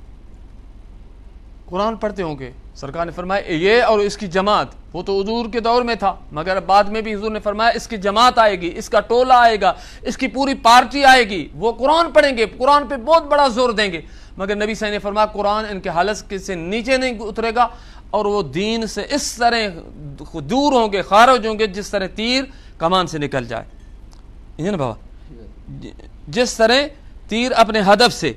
قرآن پڑھتے ہوں گے۔ سرکار نے فرمایا یہ اور اس کی جماعت، وہ تو حضور کے دور میں تھا مگر بعد میں بھی حضور نے فرمایا اس کی جماعت آئے گی، اس کا ٹولہ آئے گا، اس کی پوری پارٹی آئے گی، وہ قرآن پڑھیں گے، قرآن پہ بہت بڑا زور دیں گے، مگر نبی صلی اللہ علیہ وسلم نے فرمایا قرآن ان کے حلق سے نیچے نہیں اترے گا، اور وہ دین سے اس طرح دور ہوں گے، خارج ہوں گے جس طرح تیر کمان سے نکل جائے، نا بابا، جس طرح تیر اپنے ہدف سے۔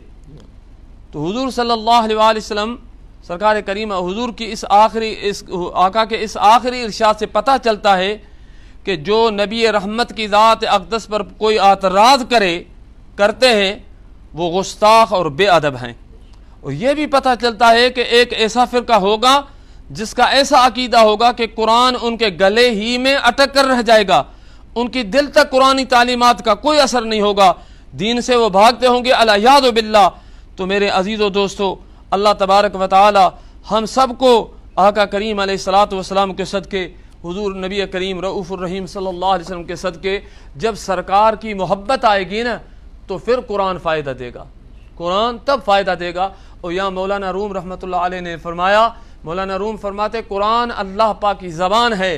تو حضور صلی اللہ علیہ وآلہ وسلم سرکار کریم حضور کی اس آخری اس آقا کے اس آخری ارشاد سے پتہ چلتا ہے کہ جو نبی رحمت کی ذات اقدس پر کوئی اعتراض کرے کرتے ہیں وہ گستاخ اور بے ادب ہیں، اور یہ بھی پتہ چلتا ہے کہ ایک ایسا فرقہ ہوگا جس کا ایسا عقیدہ ہوگا کہ قرآن ان کے گلے ہی میں اٹک کر رہ جائے گا، ان کی دل تک قرآنی تعلیمات کا کوئی اثر نہیں ہوگا، دین سے وہ بھاگتے ہوں گے، الیاذ باللہ۔ تو میرے عزیز و دوستو، اللہ تبارک و تعالی ہم سب کو آقا کریم علیہ الصلوۃ والسلام کے صدقے، حضور نبی کریم رؤوف الرحیم صلی اللہ علیہ وسلم کے صدقے، جب سرکار کی محبت آئے گی نا تو پھر قرآن فائدہ دے گا، قرآن تب فائدہ دے گا۔ اور یہاں مولانا روم رحمۃ اللہ علیہ نے فرمایا، مولانا روم فرماتے قرآن اللہ پاک کی زبان ہے،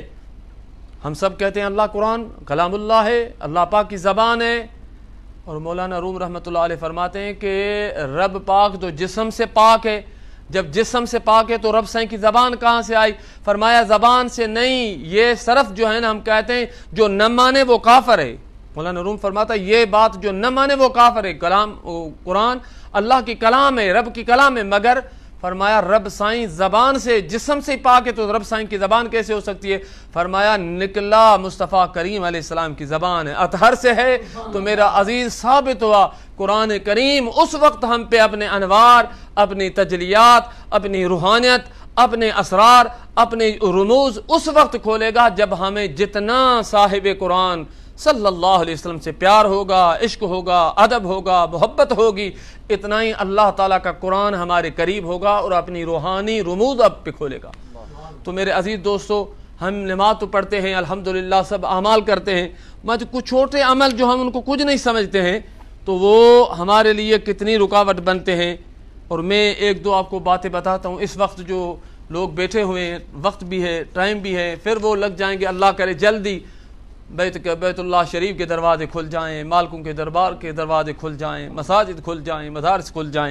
ہم سب کہتے ہیں اللہ قرآن کلام اللہ ہے، اللہ پاک کی زبان ہے، اور مولانا روم رحمۃ اللہ علیہ فرماتے ہیں کہ رب پاک تو جسم سے پاک ہے، جب جسم سے پاک ہے تو رب سائیں کی زبان کہاں سے آئی؟ فرمایا زبان سے نہیں، یہ صرف جو ہے نا ہم کہتے ہیں جو نہ مانے وہ کافر ہے، مولانا روم فرماتا ہے یہ بات جو نہ مانے وہ کافر ہے، کلام قرآن اللہ کی کلام ہے، رب کی کلام ہے، مگر فرمایا رب سائیں زبان سے جسم سے پاک ہے تو رب سائیں کی زبان کیسے ہو سکتی ہے؟ فرمایا نکلا مصطفیٰ کریم علیہ السلام کی زبان ہے، اطہر سے ہے، تو میرا عزیز ثابت ہوا قرآن کریم اس وقت ہم پہ اپنے انوار، اپنی تجلیات، اپنی روحانیت، اپنے اسرار، اپنے رموز اس وقت کھولے گا جب ہمیں جتنا صاحب قرآن صلی اللہ علیہ وسلم سے پیار ہوگا، عشق ہوگا، ادب ہوگا، محبت ہوگی، اتنا ہی اللہ تعالیٰ کا قرآن ہمارے قریب ہوگا اور اپنی روحانی رموز اب پہ کھولے گا۔ تو میرے عزیز دوستو، ہم نماز تو پڑھتے ہیں الحمدللہ، سب اعمال کرتے ہیں، مگر کچھ چھوٹے عمل جو ہم ان کو کچھ نہیں سمجھتے ہیں تو وہ ہمارے لیے کتنی رکاوٹ بنتے ہیں۔ اور میں ایک دو آپ کو باتیں بتاتا ہوں، اس وقت جو لوگ بیٹھے ہوئے ہیں، وقت بھی ہے، ٹائم بھی ہے، پھر وہ لگ جائیں گے اللہ کرے جلدی بیت بیت اللہ شریف کے دروازے کھل جائیں، مالکوں کے دربار کے دروازے کھل جائیں، مساجد کھل جائیں، مدارس کھل جائیں۔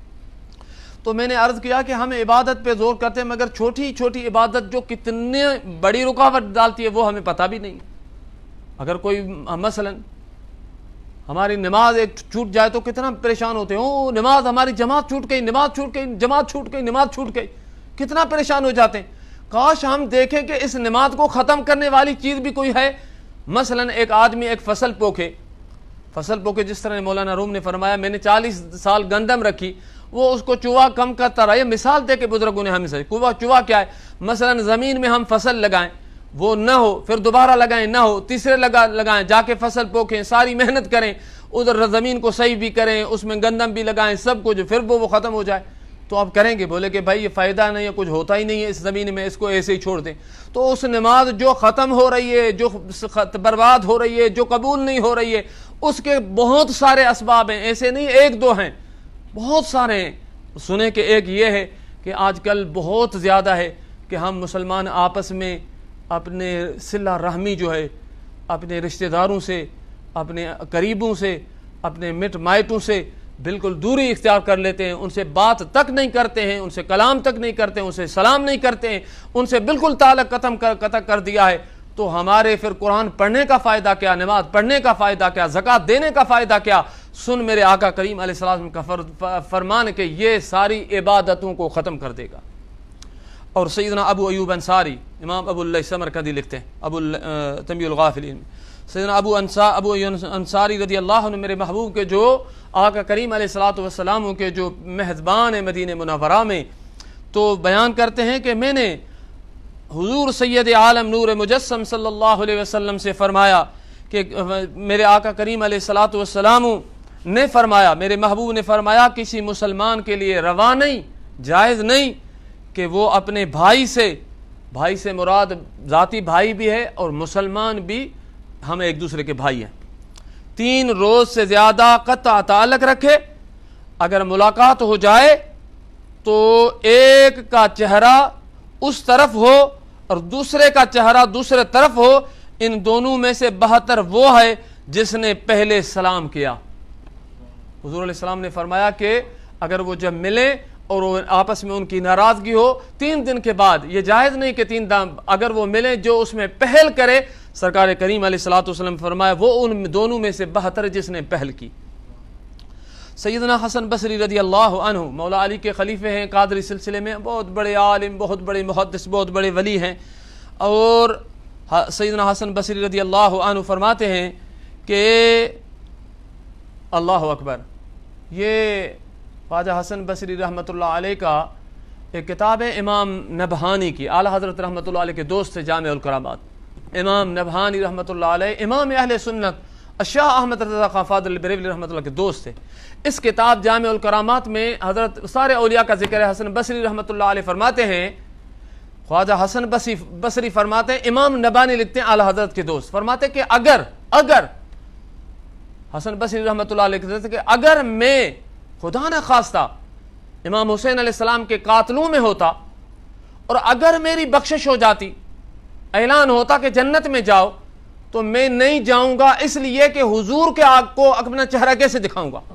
تو میں نے عرض کیا کہ ہم عبادت پہ زور کرتے ہیں مگر چھوٹی چھوٹی عبادت جو کتنے بڑی رکاوٹ ڈالتی ہے وہ ہمیں پتہ بھی نہیں۔ اگر کوئی مثلا ہماری نماز ایک چھوٹ جائے تو کتنا پریشان ہوتے ہیں، او نماز ہماری جماعت چھوٹ گئی، نماز چھوٹ گئی، جماعت چھوٹ گئی، نماز چھوٹ گئی، کتنا پریشان ہو جاتے ہیں۔ کاش ہم دیکھیں کہ اس نماز کو ختم کرنے والی چیز بھی کوئی ہے۔ مثلا ایک آدمی ایک فصل پوکھے، فصل پوکھے جس طرح مولانا روم نے فرمایا میں نے چالیس سال گندم رکھی، وہ اس کو چوہا کم کرتا رہا، یہ مثال دے کے بزرگوں نے ہمیں سے چوہا کیا ہے؟ مثلا زمین میں ہم فصل لگائیں وہ نہ ہو، پھر دوبارہ لگائیں نہ ہو، تیسرے لگا لگائیں جا کے فصل پوکھیں، ساری محنت کریں، ادھر زمین کو صحیح بھی کریں، اس میں گندم بھی لگائیں، سب کچھ، پھر وہ وہ ختم ہو جائے تو آپ کریں گے؟ بولے کہ بھائی یہ فائدہ نہیں ہے، کچھ ہوتا ہی نہیں ہے اس زمین میں، اس کو ایسے ہی چھوڑ دیں۔ تو اس نماز جو ختم ہو رہی ہے، جو برباد ہو رہی ہے، جو قبول نہیں ہو رہی ہے، اس کے بہت سارے اسباب ہیں، ایسے نہیں ایک دو ہیں، بہت سارے ہیں۔ سنیں کہ ایک یہ ہے کہ آج کل بہت زیادہ ہے کہ ہم مسلمان آپس میں اپنے صلہ رحمی جو ہے اپنے رشتہ داروں سے اپنے قریبوں سے، اپنے مٹ مائٹوں سے بالکل دوری اختیار کر لیتے ہیں، ان سے بات تک نہیں کرتے ہیں، ان سے کلام تک نہیں کرتے ہیں، ان سے سلام نہیں کرتے ہیں، ان سے بالکل تعلق ختم کر قطع کر دیا ہے، تو ہمارے پھر قرآن پڑھنے کا فائدہ کیا، نماز پڑھنے کا فائدہ کیا، زکوٰۃ دینے کا فائدہ کیا؟ سن میرے آقا کریم علیہ السلام کا فرمان کہ یہ ساری عبادتوں کو ختم کر دے گا۔ اور سیدنا ابو ایوب انصاری، امام ابو اللہ سمرقندی لکھتے ہیں ابو تنبیہ الغافلین میں، سیدنا ابو انصا ابو انصاری رضی اللہ عنہ میرے محبوب کے جو آقا کریم علیہ الصلوۃ والسلام کے جو مہذبان مدینہ منورہ میں، تو بیان کرتے ہیں کہ میں نے حضور سید عالم نور مجسم صلی اللہ علیہ وسلم سے فرمایا کہ میرے آقا کریم علیہ الصلوۃ والسلام نے فرمایا، میرے محبوب نے فرمایا، کسی مسلمان کے لیے روا نہیں، جائز نہیں کہ وہ اپنے بھائی سے، بھائی سے مراد ذاتی بھائی بھی ہے اور مسلمان بھی، ہم ایک دوسرے کے بھائی ہیں، تین روز سے زیادہ قطع تعلق رکھے۔ اگر ملاقات ہو جائے تو ایک کا چہرہ اس طرف ہو اور دوسرے کا چہرہ دوسرے طرف ہو، ان دونوں میں سے بہتر وہ ہے جس نے پہلے سلام کیا۔ حضور علیہ السلام نے فرمایا کہ اگر وہ جب ملے اور وہ آپس میں ان کی ناراضگی ہو تین دن کے بعد، یہ جائز نہیں کہ تین دن اگر وہ ملے، جو اس میں پہل کرے، سرکار کریم علیہ الصلوۃ والسلام فرمایا وہ ان دونوں میں سے بہتر جس نے پہل کی۔ سیدنا حسن بصری رضی اللہ عنہ مولا علی کے خلیفے ہیں، قادری سلسلے میں بہت بڑے عالم، بہت بڑے محدث، بہت بڑے ولی ہیں، اور سیدنا حسن بصری رضی اللہ عنہ فرماتے ہیں کہ اللہ اکبر، یہ خواجہ حسن بصری رحمۃ اللہ علیہ کا ایک کتاب ہے امام نبہانی کی، اعلیٰ حضرت رحمۃ اللہ علیہ کے دوست تھے جامع الکرامات، امام نبہانی رحمۃ اللہ علیہ امام اہل سنت شاہ احمد رضا خان فاضل بریلوی رحمۃ اللہ کے دوست تھے۔ اس کتاب جامع الکرامات میں حضرت سارے اولیاء کا ذکر ہے۔ حسن بصری رحمۃ اللہ علیہ فرماتے ہیں، خواجہ حسن بصری بصری فرماتے ہیں، امام نبہانی لکھتے ہیں اعلیٰ حضرت کے دوست، فرماتے کہ اگر اگر حسن بصری رحمۃ اللہ علیہ کہتے کہ اگر میں خدا نہ خواستہ امام حسین علیہ السلام کے قاتلوں میں ہوتا اور اگر میری بخشش ہو جاتی، اعلان ہوتا کہ جنت میں جاؤ، تو میں نہیں جاؤں گا اس لیے کہ حضور کے آگ کو اپنا چہرہ کیسے دکھاؤں گا۔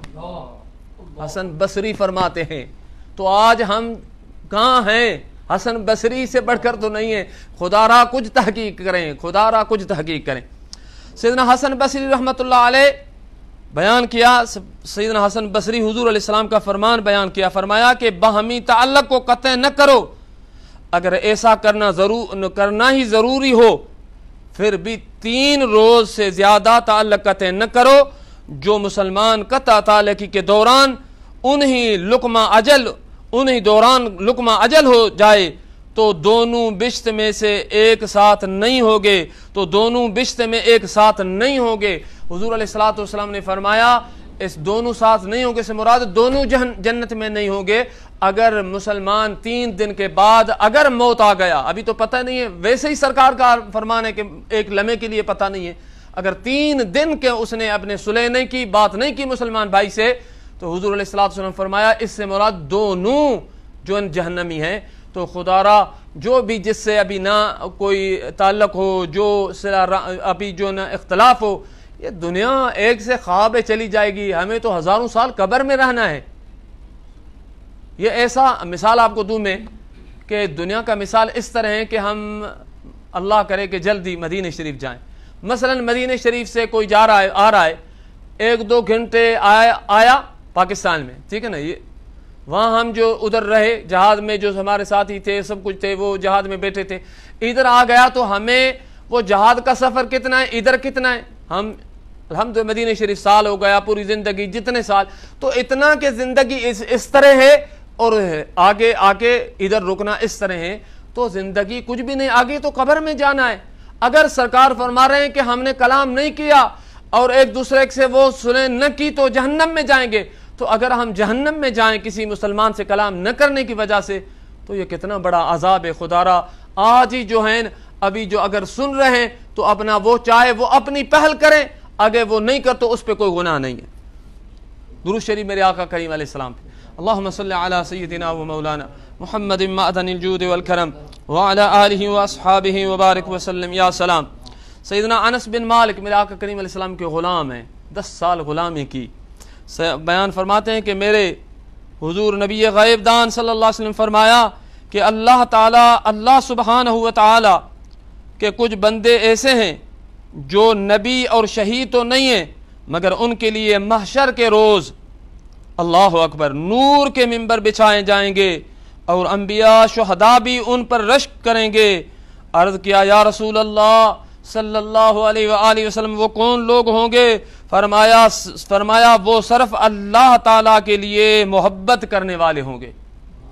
حسن بصری فرماتے ہیں، تو آج ہم کہاں ہیں؟ حسن بصری سے بڑھ کر تو نہیں ہے، خدا را کچھ تحقیق کریں، خدا را کچھ تحقیق کریں۔ سیدنا حسن بصری رحمۃ اللہ علیہ بیان کیا، سیدنا حسن بصری حضور علیہ السلام کا فرمان بیان کیا، فرمایا کہ باہمی تعلق کو قطع نہ کرو، اگر ایسا کرنا ضرور کرنا ہی ضروری ہو پھر بھی تین روز سے زیادہ تعلق قطع نہ کرو۔ جو مسلمان قطع تعلقی کے دوران انہی لقمہ اجل انہی دوران لقمہ اجل ہو جائے تو دونوں بشت میں سے ایک ساتھ نہیں ہوگے تو دونوں بشت میں ایک ساتھ نہیں ہوگے۔ حضور علیہ الصلوۃ والسلام نے فرمایا اس دونوں ساتھ نہیں ہوگے سے مراد دونوں جنت میں نہیں ہوگے۔ اگر مسلمان تین دن کے بعد اگر موت آ گیا، ابھی تو پتہ نہیں ہے، ویسے ہی سرکار کا فرمان ہے کہ ایک لمحے کے لیے پتہ نہیں ہے، اگر تین دن کے اس نے اپنے صلح نہیں کی، بات نہیں کی مسلمان بھائی سے، تو حضور علیہ الصلوۃ والسلام فرمایا اس سے مراد دونوں جو جہنمی ہیں۔ تو خدا را جو بھی جس سے ابھی نہ کوئی تعلق ہو، جو ابھی جو نہ اختلاف ہو، یہ دنیا ایک سے خواب چلی جائے گی، ہمیں تو ہزاروں سال قبر میں رہنا ہے۔ یہ ایسا مثال آپ کو دوں میں کہ دنیا کا مثال اس طرح ہے کہ ہم اللہ کرے کہ جلدی مدینہ شریف جائیں، مثلا مدینہ شریف سے کوئی جا رہا ہے آ رہا ہے، ایک دو گھنٹے آیا آیا پاکستان میں، ٹھیک ہے نا، یہ وہاں ہم جو ادھر رہے جہاز میں، جو ہمارے ساتھی تھے سب کچھ تھے، وہ جہاز میں بیٹھے تھے، ادھر آ گیا تو ہمیں وہ جہاز کا سفر کتنا ہے، ادھر کتنا ہے، ہم الحمدللہ مدینہ شریف سال ہو گیا، پوری زندگی جتنے سال، تو اتنا کہ زندگی اس اس طرح ہے اور آگے آگے ادھر رکنا اس طرح ہے، تو زندگی کچھ بھی نہیں، آگے تو قبر میں جانا ہے۔ اگر سرکار فرما رہے ہیں کہ ہم نے کلام نہیں کیا اور ایک دوسرے سے وہ سلح نہ کی تو جہنم میں جائیں گے، تو اگر ہم جہنم میں جائیں کسی مسلمان سے کلام نہ کرنے کی وجہ سے، تو یہ کتنا بڑا عذاب ہے۔ خدا را آج ہی جو ہیں ابھی جو اگر سن رہے ہیں تو اپنا وہ چاہے وہ اپنی پہل کریں، اگر وہ نہیں کر تو اس پہ کوئی گناہ نہیں ہے۔ درود شریف میرے آقا کریم علیہ السلام پہ، اللہم صلی علی سیدنا و مولانا محمد معدن الجود والکرم وعلی آلہ واصحابہ وبارک وسلم۔ یا سلام سیدنا انس بن مالک میرے آقا کریم علیہ السلام کے غلام ہیں، دس سال غلامی کی، بیان فرماتے ہیں کہ میرے حضور نبی غیب دان صلی اللہ علیہ وسلم فرمایا کہ اللہ تعالیٰ اللہ سبحانہ و تعالیٰ کہ کچھ بندے ایسے ہیں جو نبی اور شہید تو نہیں ہیں مگر ان کے لیے محشر کے روز اللہ اکبر نور کے منبر بچھائے جائیں گے اور انبیاء شہداء بھی ان پر رشک کریں گے۔ عرض کیا یا رسول اللہ صلی اللہ علیہ وآلہ وسلم وہ کون لوگ ہوں گے؟ فرمایا فرمایا وہ صرف اللہ تعالیٰ کے لیے محبت کرنے والے ہوں گے۔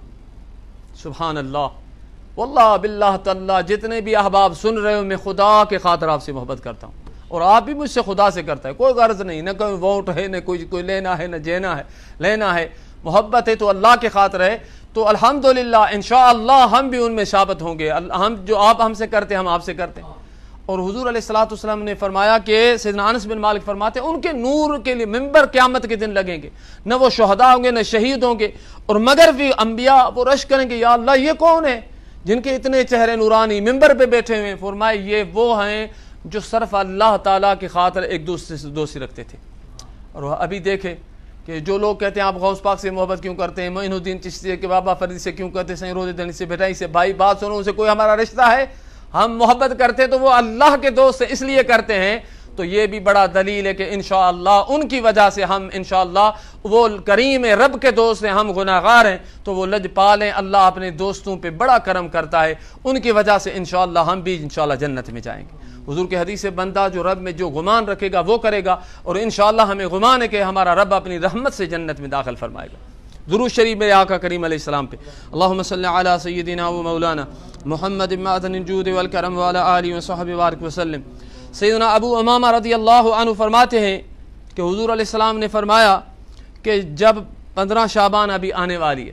سبحان اللہ، واللہ باللہ تعالیٰ جتنے بھی احباب سن رہے ہو میں خدا کے خاطر آپ سے محبت کرتا ہوں اور آپ بھی مجھ سے خدا سے کرتا ہے، کوئی غرض نہیں، نہ کوئی ووٹ ہے، نہ کوئی کوئی لینا ہے، نہ جینا ہے لینا ہے، محبت ہے تو اللہ کے خاطر ہے۔ تو الحمدللہ انشاءاللہ ہم بھی ان میں شابت ہوں گے، ہم جو آپ ہم سے کرتے ہم آپ سے کرتے ہیں۔ اور حضور علیہ الصلوۃ والسلام نے فرمایا کہ سیدنا انس بن مالک فرماتے ہیں ان کے نور کے لیے ممبر قیامت کے دن لگیں گے، نہ وہ شہداء ہوں گے نہ شہید ہوں گے، اور مگر بھی انبیاء وہ رش کریں گے یا اللہ یہ کون ہے جن کے اتنے چہرے نورانی ممبر پہ بیٹھے ہوئے ہیں؟ فرمائے یہ وہ ہیں جو صرف اللہ تعالیٰ کی خاطر ایک دوسرے سے دوستی رکھتے تھے۔ اور ابھی دیکھیں کہ جو لوگ کہتے ہیں آپ غوث پاک سے محبت کیوں کرتے ہیں، معین الدین چشتی کے بابا فرید سے کیوں کرتے ہیں، سین روز دنی سے بھٹائی سے، بھائی بات سنو ان سے کوئی ہمارا رشتہ ہے؟ ہم محبت کرتے تو وہ اللہ کے دوست سے اس لیے کرتے ہیں۔ تو یہ بھی بڑا دلیل ہے کہ انشاءاللہ ان کی وجہ سے ہم انشاءاللہ وہ کریم رب کے دوست ہیں، ہم گناہگار ہیں تو وہ لجپال ہیں، اللہ اپنے دوستوں پہ بڑا کرم کرتا ہے، ان کی وجہ سے انشاءاللہ ہم بھی انشاءاللہ جنت میں جائیں گے۔ حضور کے حدیث سے بندہ جو رب میں جو گمان رکھے گا وہ کرے گا، اور انشاءاللہ ہمیں گمان ہے کہ ہمارا رب اپنی رحمت سے جنت میں داخل فرمائے گا۔ درود شریف میرے آقا کریم علیہ السلام پہ، اللہم صلی علی سیدنا و مولانا محمد معدن الجود والکرم وعلی آلہ وصحبہ وبارک وسلم۔ سیدنا ابو امامہ رضی اللہ عنہ فرماتے ہیں کہ حضور علیہ السلام نے فرمایا کہ جب پندرہ شعبان ابھی آنے والی ہے،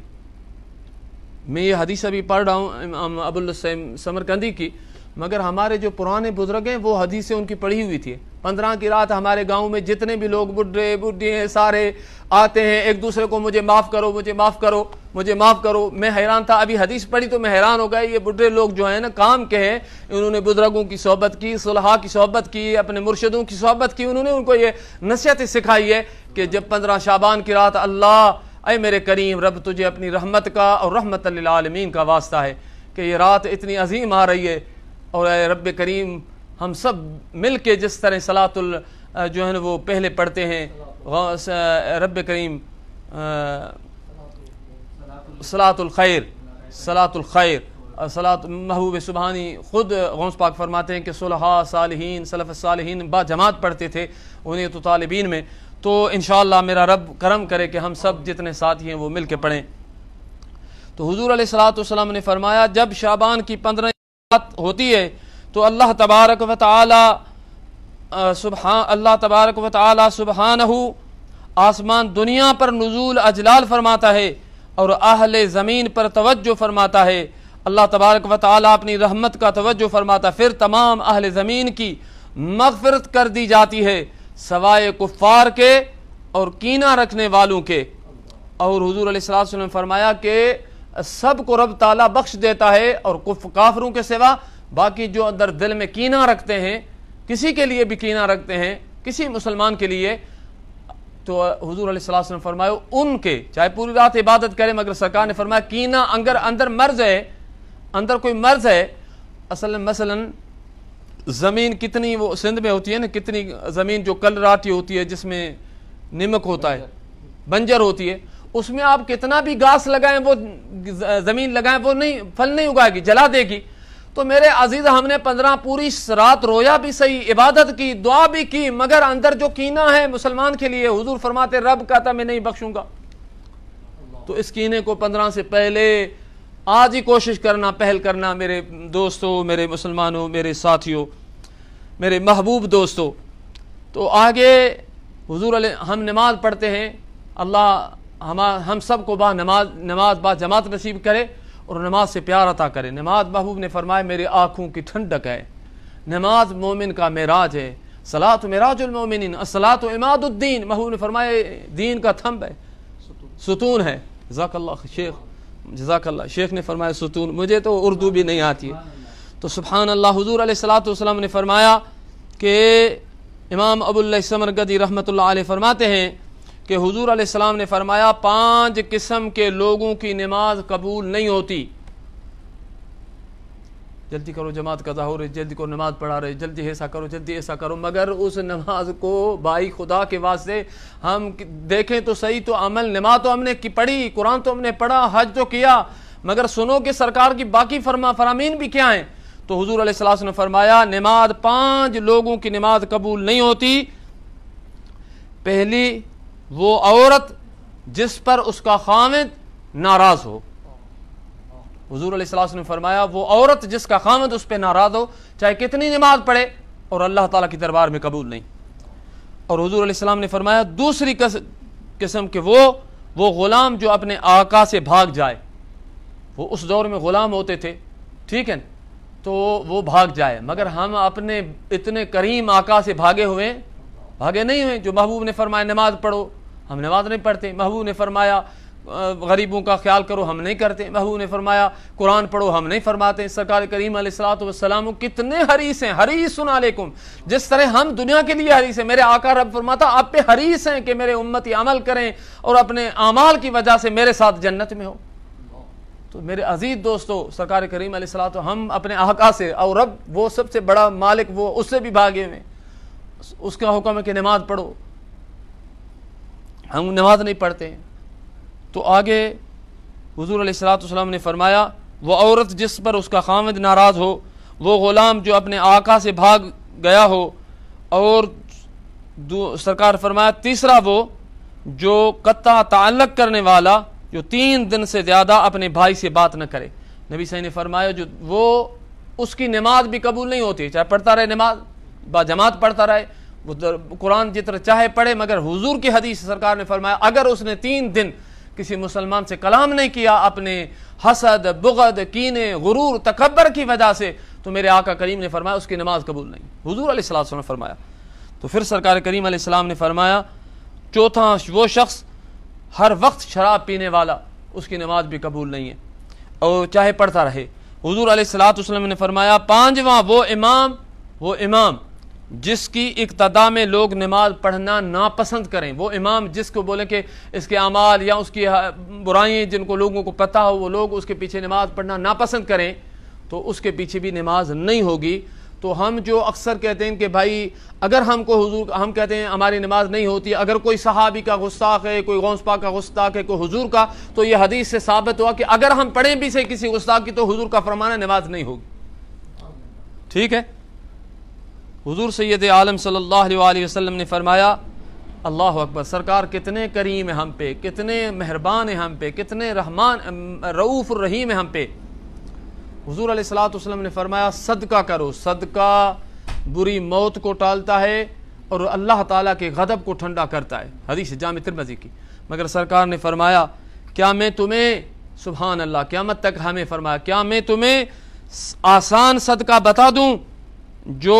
میں یہ حدیث ابھی پڑھ رہا ہوں ابو الحسین سمرقندی کی، مگر ہمارے جو پرانے بزرگ ہیں وہ حدیثیں ان کی پڑھی ہوئی تھی۔ پندرہ کی رات ہمارے گاؤں میں جتنے بھی لوگ بڈھے بڈھی ہیں سارے آتے ہیں ایک دوسرے کو مجھے معاف کرو مجھے معاف کرو مجھے معاف کرو۔ میں حیران تھا، ابھی حدیث پڑھی تو میں حیران ہو گیا، یہ بڈھے لوگ جو ہیں نا کام کے ہیں، انہوں نے بزرگوں کی صحبت کی، صلحاء کی صحبت کی، اپنے مرشدوں کی صحبت کی، انہوں نے ان کو یہ نصیحت سکھائی ہے کہ جب پندرہ شعبان کی رات اللہ اے میرے کریم رب تجھے اپنی رحمت کا اور رحمت للعالمین کا واسطہ ہے کہ یہ رات اتنی عظیم آ رہی ہے، اور اے رب کریم ہم سب مل کے جس طرح صلاۃ ال جو ہے نا وہ پہلے پڑھتے ہیں، رب کریم صلاۃ الخیر صلاۃ الخیر صلاۃ محبوب سبحانی خود غوث پاک فرماتے ہیں کہ صلحاء صالحین سلف الصالحین با جماعت پڑھتے تھے انہیں تو طالبین میں، تو انشاءاللہ میرا رب کرم کرے کہ ہم سب جتنے ساتھی ہیں وہ مل کے پڑھیں۔ تو حضور علیہ الصلوۃ والسلام نے فرمایا جب شعبان کی پندرہ ہوتی ہے تو اللہ تبارک و تعالی سبحان اللہ تبارک و تعالی سبحانہ آسمان دنیا پر نزول اجلال فرماتا ہے اور اہل زمین پر توجہ فرماتا ہے۔ اللہ تبارک و تعالی اپنی رحمت کا توجہ فرماتا ہے، پھر تمام اہل زمین کی مغفرت کر دی جاتی ہے سوائے کفار کے اور کینہ رکھنے والوں کے۔ اور حضور علیہ الصلوۃ والسلام نے فرمایا کہ سب کو رب تعالیٰ بخش دیتا ہے اور کافروں کے سوا باقی جو اندر دل میں کینہ رکھتے ہیں، کسی کے لیے بھی کینہ رکھتے ہیں کسی مسلمان کے لیے، تو حضور علیہ الصلوۃ والسلام نے فرمایا ان کے چاہے پوری رات عبادت کرے مگر سرکار نے فرمایا کینہ اگر اندر مرض ہے اندر کوئی مرض ہے، اصل مثلا زمین کتنی وہ سندھ میں ہوتی ہے نا، کتنی زمین جو کل راٹی ہوتی ہے جس میں نمک ہوتا ہے بنجر ہوتی ہے، اس میں آپ کتنا بھی گھاس لگائیں وہ زمین لگائیں وہ نہیں پھل نہیں اگائے گی، جلا دے گی۔ تو میرے عزیز ہم نے پندرہ پوری رات رویا بھی صحیح، عبادت کی، دعا بھی کی، مگر اندر جو کینہ ہے مسلمان کے لیے حضور فرماتے رب کہتا میں نہیں بخشوں گا۔ تو اس کینے کو پندرہ سے پہلے آج ہی کوشش کرنا، پہل کرنا میرے دوستوں، میرے مسلمانوں، میرے ساتھیوں، میرے محبوب دوستوں۔ تو آگے حضور علیہ ہم نماز پڑھتے ہیں، اللہ ہم ہم سب کو با نماز نماز با جماعت نصیب کرے اور نماز سے پیار عطا کرے۔ نماز محبوب نے فرمایا میری آنکھوں کی ٹھنڈک ہے، نماز مومن کا معراج ہے، صلاۃ معراج المومنین، الصلاۃ عماد الدین، محبوب نے فرمایا دین کا تھمب ہے، ستون ہے۔ جزاک اللہ شیخ، جزاک اللہ شیخ نے فرمایا ستون، مجھے تو اردو بھی نہیں آتی ہے۔ تو سبحان اللہ، حضور علیہ الصلوۃ والسلام نے فرمایا کہ امام ابو اللیث سمرقندی رحمۃ اللہ علیہ فرماتے ہیں کہ حضور علیہ السلام نے فرمایا پانچ قسم کے لوگوں کی نماز قبول نہیں ہوتی. جلدی کرو جماعت قضا ہو رہی، جلدی کرو نماز پڑھا رہے، جلدی ایسا کرو، جلدی ایسا کرو، مگر اس نماز کو بھائی خدا کے واسطے ہم دیکھیں تو صحیح، تو عمل نماز تو ہم نے کی پڑھی، قرآن تو ہم نے پڑھا، حج تو کیا، مگر سنو کہ سرکار کی باقی فرما فرامین بھی کیا ہیں. تو حضور علیہ السلام نے فرمایا نماز پانچ لوگوں کی نماز قبول نہیں ہوتی. پہلی وہ عورت جس پر اس کا خاوند ناراض ہو. حضور علیہ السلام نے فرمایا وہ عورت جس کا خاوند اس پہ ناراض ہو چاہے کتنی نماز پڑھے اور اللہ تعالیٰ کی دربار میں قبول نہیں. اور حضور علیہ السلام نے فرمایا دوسری قسم کہ وہ وہ غلام جو اپنے آقا سے بھاگ جائے. وہ اس دور میں غلام ہوتے تھے، ٹھیک ہے، تو وہ بھاگ جائے، مگر ہم اپنے اتنے کریم آقا سے بھاگے ہوئے بھاگے نہیں ہوئے. جو محبوب نے فرمایا نماز پڑھو، ہم نماز نہیں پڑھتے. محبوب نے فرمایا غریبوں کا خیال کرو، ہم نہیں کرتے. محبوب نے فرمایا قرآن پڑھو، ہم نہیں فرماتے. سرکار کریم علیہ الصلوۃ والسلام کتنے حریص ہیں، حریص علیکم، جس طرح ہم دنیا کے لیے حریص ہیں. میرے آقا رب فرماتا آپ پہ حریص ہیں کہ میرے امتی عمل کریں اور اپنے اعمال کی وجہ سے میرے ساتھ جنت میں ہو. تو میرے عزیز دوستو، سرکار کریم علیہ الصلوۃ ہم اپنے آقا سے، اور رب وہ سب سے بڑا مالک، وہ اس سے بھی بھاگے ہوئے. اس کا حکم ہے کہ نماز پڑھو، ہم نماز نہیں پڑھتے ہیں. تو آگے حضور علیہ الصلوۃ والسلام نے فرمایا وہ عورت جس پر اس کا خاوند ناراض ہو، وہ غلام جو اپنے آقا سے بھاگ گیا ہو، اور سرکار فرمایا تیسرا وہ جو قطع تعلق کرنے والا جو تین دن سے زیادہ اپنے بھائی سے بات نہ کرے. نبی صلی اللہ علیہ وسلم نے فرمایا جو وہ اس کی نماز بھی قبول نہیں ہوتی، چاہے پڑھتا رہے نماز با جماعت پڑھتا رہے، وہ قرآن جتنا چاہے پڑھے، مگر حضور کی حدیث سرکار نے فرمایا اگر اس نے تین دن کسی مسلمان سے کلام نہیں کیا اپنے حسد، بغض، کینے، غرور، تکبر کی وجہ سے، تو میرے آقا کریم نے فرمایا اس کی نماز قبول نہیں. حضور علیہ السلام نے فرمایا. تو پھر سرکار کریم علیہ السلام نے فرمایا چوتھا وہ شخص ہر وقت شراب پینے والا، اس کی نماز بھی قبول نہیں ہے اور چاہے پڑھتا رہے. حضور علیہ الصلوۃ والسلام نے فرمایا پانچواں وہ امام وہ امام جس کی اقتداء میں لوگ نماز پڑھنا ناپسند کریں. وہ امام جس کو بولیں کہ اس کے اعمال یا اس کی برائیں جن کو لوگوں کو پتہ ہو، وہ لوگ اس کے پیچھے نماز پڑھنا ناپسند کریں، تو اس کے پیچھے بھی نماز نہیں ہوگی. تو ہم جو اکثر کہتے ہیں کہ بھائی اگر ہم کو حضور ہم کہتے ہیں ہماری نماز نہیں ہوتی، اگر کوئی صحابی کا گستاخ ہے، کوئی غوث پاک کا گستاخ ہے، کوئی حضور کا، تو یہ حدیث سے ثابت ہوا کہ اگر ہم پڑھیں بھی سے کسی گستاخ کی تو حضور کا فرمانا نماز نہیں ہوگی. ٹھیک ہے. حضور سید عالم صلی اللہ علیہ وآلہ وسلم نے فرمایا اللہ اکبر، سرکار کتنے کریم ہیں ہم پہ، کتنے مہربان ہیں ہم پہ، کتنے رحمان رؤوف الرحیم ہیں ہم پہ. حضور علیہ الصلوۃ والسلام نے فرمایا صدقہ کرو، صدقہ بری موت کو ٹالتا ہے اور اللہ تعالیٰ کے غضب کو ٹھنڈا کرتا ہے. حدیث جامع ترمذی کی. مگر سرکار نے فرمایا کیا میں تمہیں سبحان اللہ قیامت تک ہمیں فرمایا کیا میں تمہیں آسان صدقہ بتا دوں جو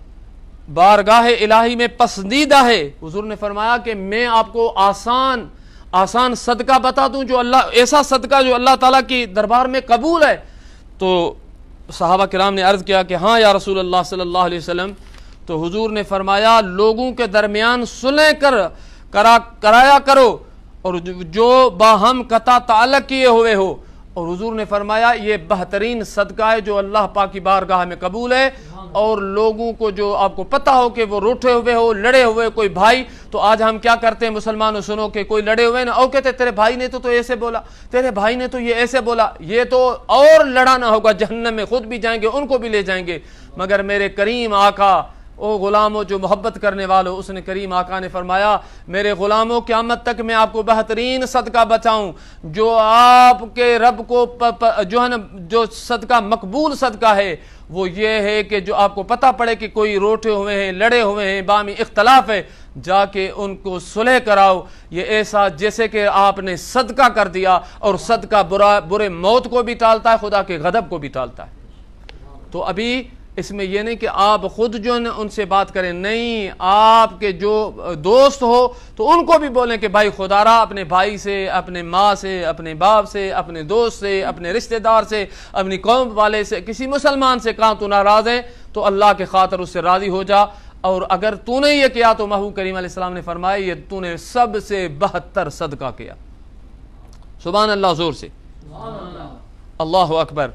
بارگاہ الہی میں پسندیدہ ہے. حضور نے فرمایا کہ میں آپ کو آسان آسان صدقہ بتا دوں جو اللہ ایسا صدقہ جو اللہ تعالیٰ کی دربار میں قبول ہے. تو صحابہ کرام نے عرض کیا کہ ہاں یا رسول اللہ صلی اللہ علیہ وسلم. تو حضور نے فرمایا لوگوں کے درمیان صلح کر کرا کرایا کرو اور جو باہم قطع تعلق کیے ہوئے ہو. اور حضور نے فرمایا یہ بہترین صدقہ ہے جو اللہ پاک کی بارگاہ میں قبول ہے. اور لوگوں کو جو آپ کو پتہ ہو کہ وہ روٹھے ہوئے ہو، لڑے ہوئے کوئی بھائی، تو آج ہم کیا کرتے ہیں مسلمانوں، سنو کہ کوئی لڑے ہوئے نا اور کہتے تیرے بھائی نے تو تو ایسے بولا، تیرے بھائی نے تو یہ ایسے بولا، یہ تو اور لڑانا ہوگا، جہنم میں خود بھی جائیں گے، ان کو بھی لے جائیں گے. مگر میرے کریم آقا، او غلاموں جو محبت کرنے والوں، اس نے کریم آقا نے فرمایا میرے غلاموں قیامت تک میں آپ کو بہترین صدقہ بچاؤں جو آپ کے رب کو جو ہے نا جو صدقہ مقبول صدقہ ہے وہ یہ ہے کہ جو آپ کو پتہ پڑے کہ کوئی روٹے ہوئے ہیں، لڑے ہوئے ہیں، بامی اختلاف ہے، جا کے ان کو صلح کراؤ. یہ ایسا جیسے کہ آپ نے صدقہ کر دیا، اور صدقہ برا برے موت کو بھی ٹالتا ہے، خدا کے غضب کو بھی ٹالتا ہے. تو ابھی اس میں یہ نہیں کہ آپ خود جو ہے ان سے بات کریں، نہیں، آپ کے جو دوست ہو تو ان کو بھی بولیں کہ بھائی خدا را اپنے بھائی سے، اپنے ماں سے، اپنے باپ سے، اپنے دوست سے، اپنے رشتہ دار سے، اپنی قوم والے سے، کسی مسلمان سے کہاں تو ناراض ہے تو اللہ کے خاطر اس سے راضی ہو جا. اور اگر تو نے یہ کیا تو محبوب کریم علیہ السلام نے فرمایا یہ تو نے سب سے بہتر صدقہ کیا. سبحان اللہ, زور سے اللہ اکبر.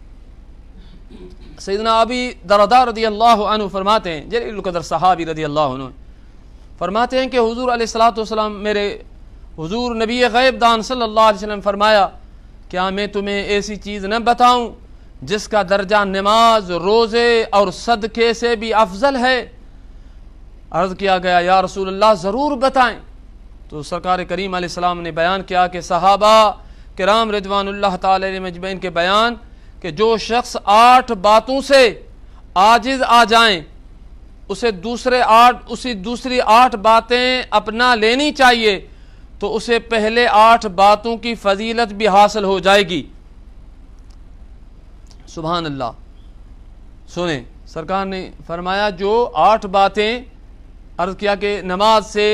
سیدنا ابی درداء رضی اللہ عنہ فرماتے ہیں, جلیل القدر صحابی رضی اللہ عنہ فرماتے ہیں کہ حضور علیہ الصلوۃ والسلام, میرے حضور نبی غیب دان صلی اللہ علیہ وسلم فرمایا کیا میں تمہیں ایسی چیز نہ بتاؤں جس کا درجہ نماز, روزے اور صدقے سے بھی افضل ہے؟ عرض کیا گیا یا رسول اللہ ضرور بتائیں. تو سرکار کریم علیہ السلام نے بیان کیا کہ صحابہ کرام رضوان اللہ تعالی علیہ مجمعین کے بیان کہ جو شخص آٹھ باتوں سے عاجز آ جائیں اسے دوسرے آٹھ اسی دوسری آٹھ باتیں اپنا لینی چاہیے تو اسے پہلے آٹھ باتوں کی فضیلت بھی حاصل ہو جائے گی. سبحان اللہ. سنیں, سرکار نے فرمایا جو آٹھ باتیں, عرض کیا کہ نماز سے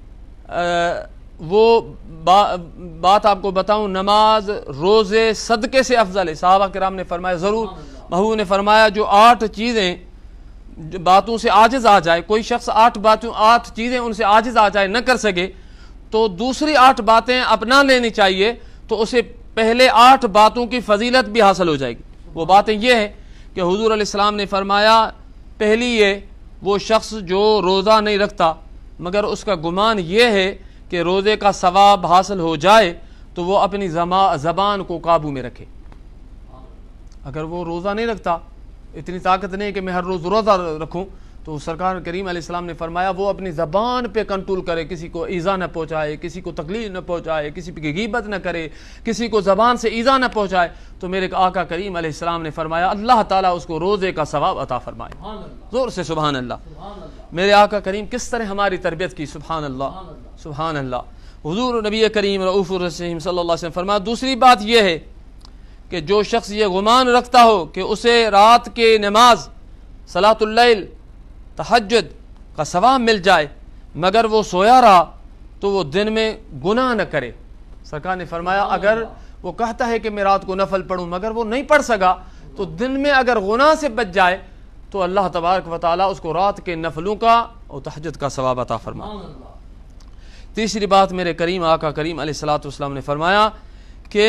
وہ با بات آپ کو بتاؤں, نماز, روزے, صدقے سے افضل ہے. صحابہ کرام نے فرمایا ضرور. محبوب نے فرمایا جو آٹھ چیزیں باتوں سے عاجز آ جائے, کوئی شخص آٹھ باتوں آٹھ چیزیں ان سے عاجز آ جائے, نہ کر سکے, تو دوسری آٹھ باتیں اپنا لینی چاہیے تو اسے پہلے آٹھ باتوں کی فضیلت بھی حاصل ہو جائے گی. وہ باتیں یہ ہیں کہ حضور علیہ السلام نے فرمایا پہلی یہ, وہ شخص جو روزہ نہیں رکھتا مگر اس کا گمان یہ ہے کہ روزے کا ثواب حاصل ہو جائے تو وہ اپنی زبان کو قابو میں رکھے. اگر وہ روزہ نہیں رکھتا, اتنی طاقت نہیں کہ میں ہر روز روزہ رکھوں, تو سرکار کریم علیہ السلام نے فرمایا وہ اپنی زبان پہ کنٹرول کرے, کسی کو ایذا نہ پہنچائے, کسی کو تکلیف نہ پہنچائے, کسی پہ غیبت نہ کرے, کسی کو زبان سے ایذا نہ پہنچائے. تو میرے آقا کریم علیہ السلام نے فرمایا اللہ تعالیٰ اس کو روزے کا ثواب عطا فرمائے. زور سے سبحان اللہ. میرے آقا کریم کس طرح ہماری تربیت کی, سبحان اللہ سبحان اللہ. حضور نبی کریم رؤوف الرحیم صلی اللہ علیہ وسلم فرمایا دوسری بات یہ ہے کہ جو شخص یہ گمان رکھتا ہو کہ اسے رات کے نماز, صلاۃ اللیل, تہجد کا ثواب مل جائے مگر وہ سویا رہا تو وہ دن میں گناہ نہ کرے. سرکار نے فرمایا اگر وہ کہتا ہے کہ میں رات کو نفل پڑھوں مگر وہ نہیں پڑھ سکا تو دن میں اگر گناہ سے بچ جائے تو اللہ تبارک و تعالیٰ اس کو رات کے نفلوں کا اور تہجد کا ثواب عطا فرمائے. تیسری بات میرے کریم آقا کریم علیہ الصلوۃ والسلام نے فرمایا کہ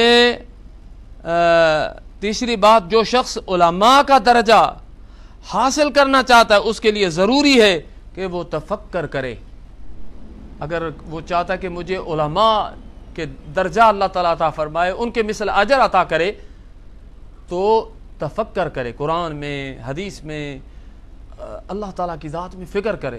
تیسری بات جو شخص علماء کا درجہ حاصل کرنا چاہتا ہے اس کے لیے ضروری ہے کہ وہ تفکر کرے. اگر وہ چاہتا ہے کہ مجھے علماء کے درجہ اللہ تعالیٰ عطا فرمائے, ان کے مثل اجر عطا کرے, تو تفکر کرے, قرآن میں, حدیث میں, اللہ تعالیٰ کی ذات میں فکر کرے.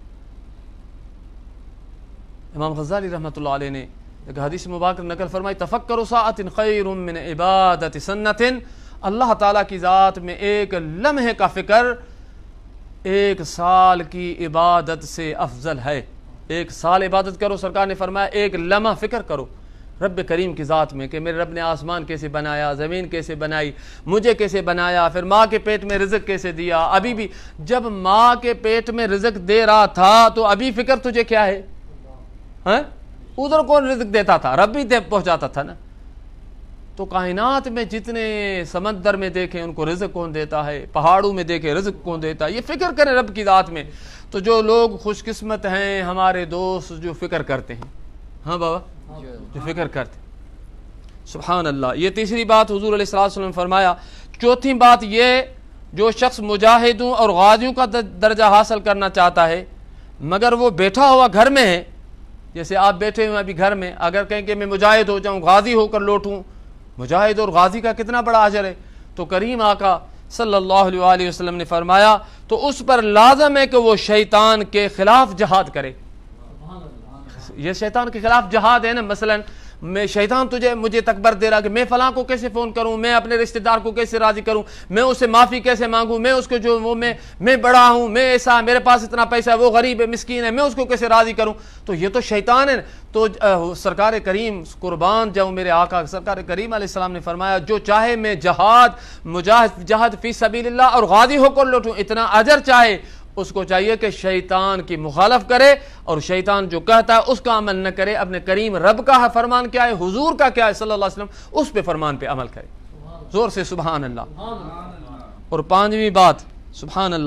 امام غزالی رحمۃ اللہ علیہ نے ایک حدیث مبارک نقل فرمائی تفکر ساعۃ خیر من عبادت سنۃ. اللہ تعالیٰ کی ذات میں ایک لمحے کا فکر ایک سال کی عبادت سے افضل ہے. ایک سال عبادت کرو, سرکار نے فرمایا ایک لمحہ فکر کرو رب کریم کی ذات میں کہ میرے رب نے آسمان کیسے بنایا, زمین کیسے بنائی, مجھے کیسے بنایا, پھر ماں کے پیٹ میں رزق کیسے دیا. ابھی بھی جب ماں کے پیٹ میں رزق دے رہا تھا تو ابھی فکر تجھے کیا ہے؟ ہاں, ادھر کون رزق دیتا تھا؟ رب ہی دے پہنچاتا تھا نا. تو کائنات میں جتنے سمندر میں دیکھیں ان کو رزق کون دیتا ہے, پہاڑوں میں دیکھیں رزق کون دیتا ہے, یہ فکر کریں رب کی ذات میں. تو جو لوگ خوش قسمت ہیں ہمارے دوست جو فکر کرتے ہیں, ہاں بابا, جو فکر کرتے ہیں, سبحان اللہ. یہ تیسری بات حضور علیہ الصلوۃ والسلام نے فرمایا. چوتھی بات یہ جو شخص مجاہدوں اور غازیوں کا درجہ حاصل کرنا چاہتا ہے مگر وہ بیٹھا ہوا گھر میں ہے, جیسے آپ بیٹھے ہوئے ابھی گھر میں, اگر کہیں کہ میں مجاہد ہو جاؤں, غازی ہو کر لوٹوں, مجاہد اور غازی کا کتنا بڑا اجر ہے. تو کریم آقا صلی اللہ علیہ وسلم نے فرمایا تو اس پر لازم ہے کہ وہ شیطان کے خلاف جہاد کرے. یہ شیطان کے خلاف جہاد ہے نا. مثلا میں شیطان تجھے مجھے تکبر دے رہا کہ میں فلاں کو کیسے فون کروں, میں اپنے رشتہ دار کو کیسے راضی کروں, میں اسے معافی کیسے مانگوں, میں اس کو جو وہ میں میں بڑا ہوں, میں ایسا, میرے پاس اتنا پیسہ ہے, وہ غریب ہے, مسکین ہے, میں اس کو کیسے راضی کروں. تو یہ تو شیطان ہے. تو سرکار کریم قربان جاؤں میرے آقا سرکار کریم علیہ السلام نے فرمایا جو چاہے میں جہاد مجاہد جہاد فی سبیل اللہ اور غازی ہو کر لوٹوں, اتنا اجر چاہے, اس کو چاہیے کہ شیطان کی مخالف کرے اور شیطان جو کہتا ہے اس کا عمل نہ کرے. اپنے کریم رب کا فرمان کیا ہے, حضور کا کیا ہے صلی اللہ علیہ وسلم, اس پہ فرمان پہ عمل کرے. زور سے سبحان اللہ. اور پانچویں بات سبحان اللہ,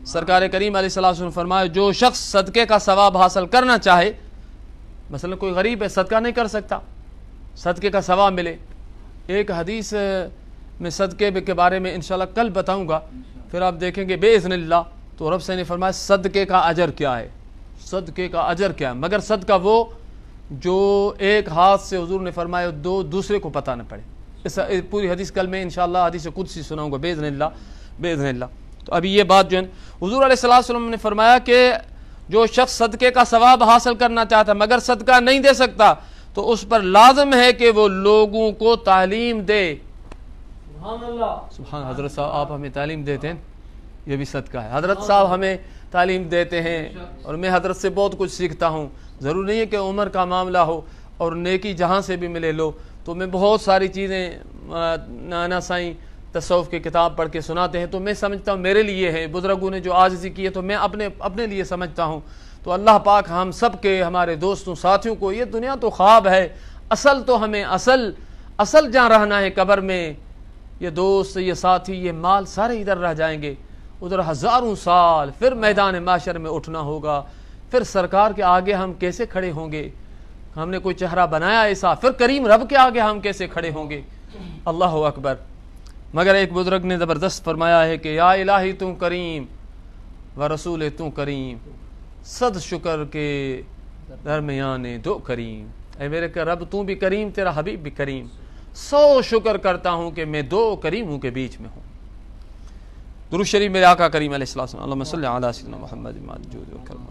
سرکار کریم علیہ الصلوۃ والسلام نے فرمایا جو شخص صدقے کا ثواب حاصل کرنا چاہے، مثلا کوئی غریب ہے صدقہ نہیں کر سکتا، صدقے کا ثواب ملے. ایک حدیث میں صدقے کے بارے میں انشاءاللہ کل بتاؤں گا، پھر آپ دیکھیں گے باذن اللہ. تو رب سے نے فرمایا صدقے کا اجر کیا ہے، صدقے کا اجر کیا ہے، مگر صدقہ وہ جو ایک ہاتھ سے حضور نے فرمایا دو دوسرے کو پتہ نہ پڑے. اس پوری حدیث کل میں انشاءاللہ حدیث قدسی سناؤں گا باذن اللہ باذن اللہ. تو ابھی یہ بات جو ہے حضور علیہ الصلوۃ والسلام نے فرمایا کہ جو شخص صدقے کا ثواب حاصل کرنا چاہتا مگر صدقہ نہیں دے سکتا تو اس پر لازم ہے کہ وہ لوگوں کو تعلیم دے. سبحان اللہ، سبحان. حضرت صاحب آپ ہمیں تعلیم دیتے ہیں، یہ بھی صدقہ ہے. حضرت صاحب ہمیں تعلیم دیتے ہیں اور میں حضرت سے بہت کچھ سیکھتا ہوں. ضرور نہیں ہے کہ عمر کا معاملہ ہو اور نیکی جہاں سے بھی ملے لو. تو میں بہت ساری چیزیں نانا سائیں تصوف کی کتاب پڑھ کے سناتے ہیں تو میں سمجھتا ہوں میرے لیے ہے، بزرگوں نے جو عاجزی کی ہے تو میں اپنے اپنے لیے سمجھتا ہوں. تو اللہ پاک ہم سب کے، ہمارے دوستوں ساتھیوں کو، یہ دنیا تو خواب ہے، اصل تو ہمیں اصل اصل جہاں رہنا ہے قبر میں. یہ دوست، یہ ساتھی، یہ مال سارے ادھر رہ جائیں گے، ادھر ہزاروں سال پھر میدان معاشر میں اٹھنا ہوگا. پھر سرکار کے آگے ہم کیسے کھڑے ہوں گے؟ ہم نے کوئی چہرہ بنایا ایسا، پھر کریم رب کے آگے ہم کیسے کھڑے ہوں گے؟ اللہ اکبر. مگر ایک بزرگ نے زبردست فرمایا ہے کہ یا الہی تو کریم و رسول تو کریم، صد شکر کے درمیان دو کریم. اے میرے کہ رب تو بھی کریم، تیرا حبیب بھی کریم، سو شکر کرتا ہوں کہ میں دو کریموں کے بیچ میں ہوں. درود شریف میرے آقا کریم علیہ الصلوۃ والسلام. اللہم صلی علی سیدنا محمد موجود وکرم.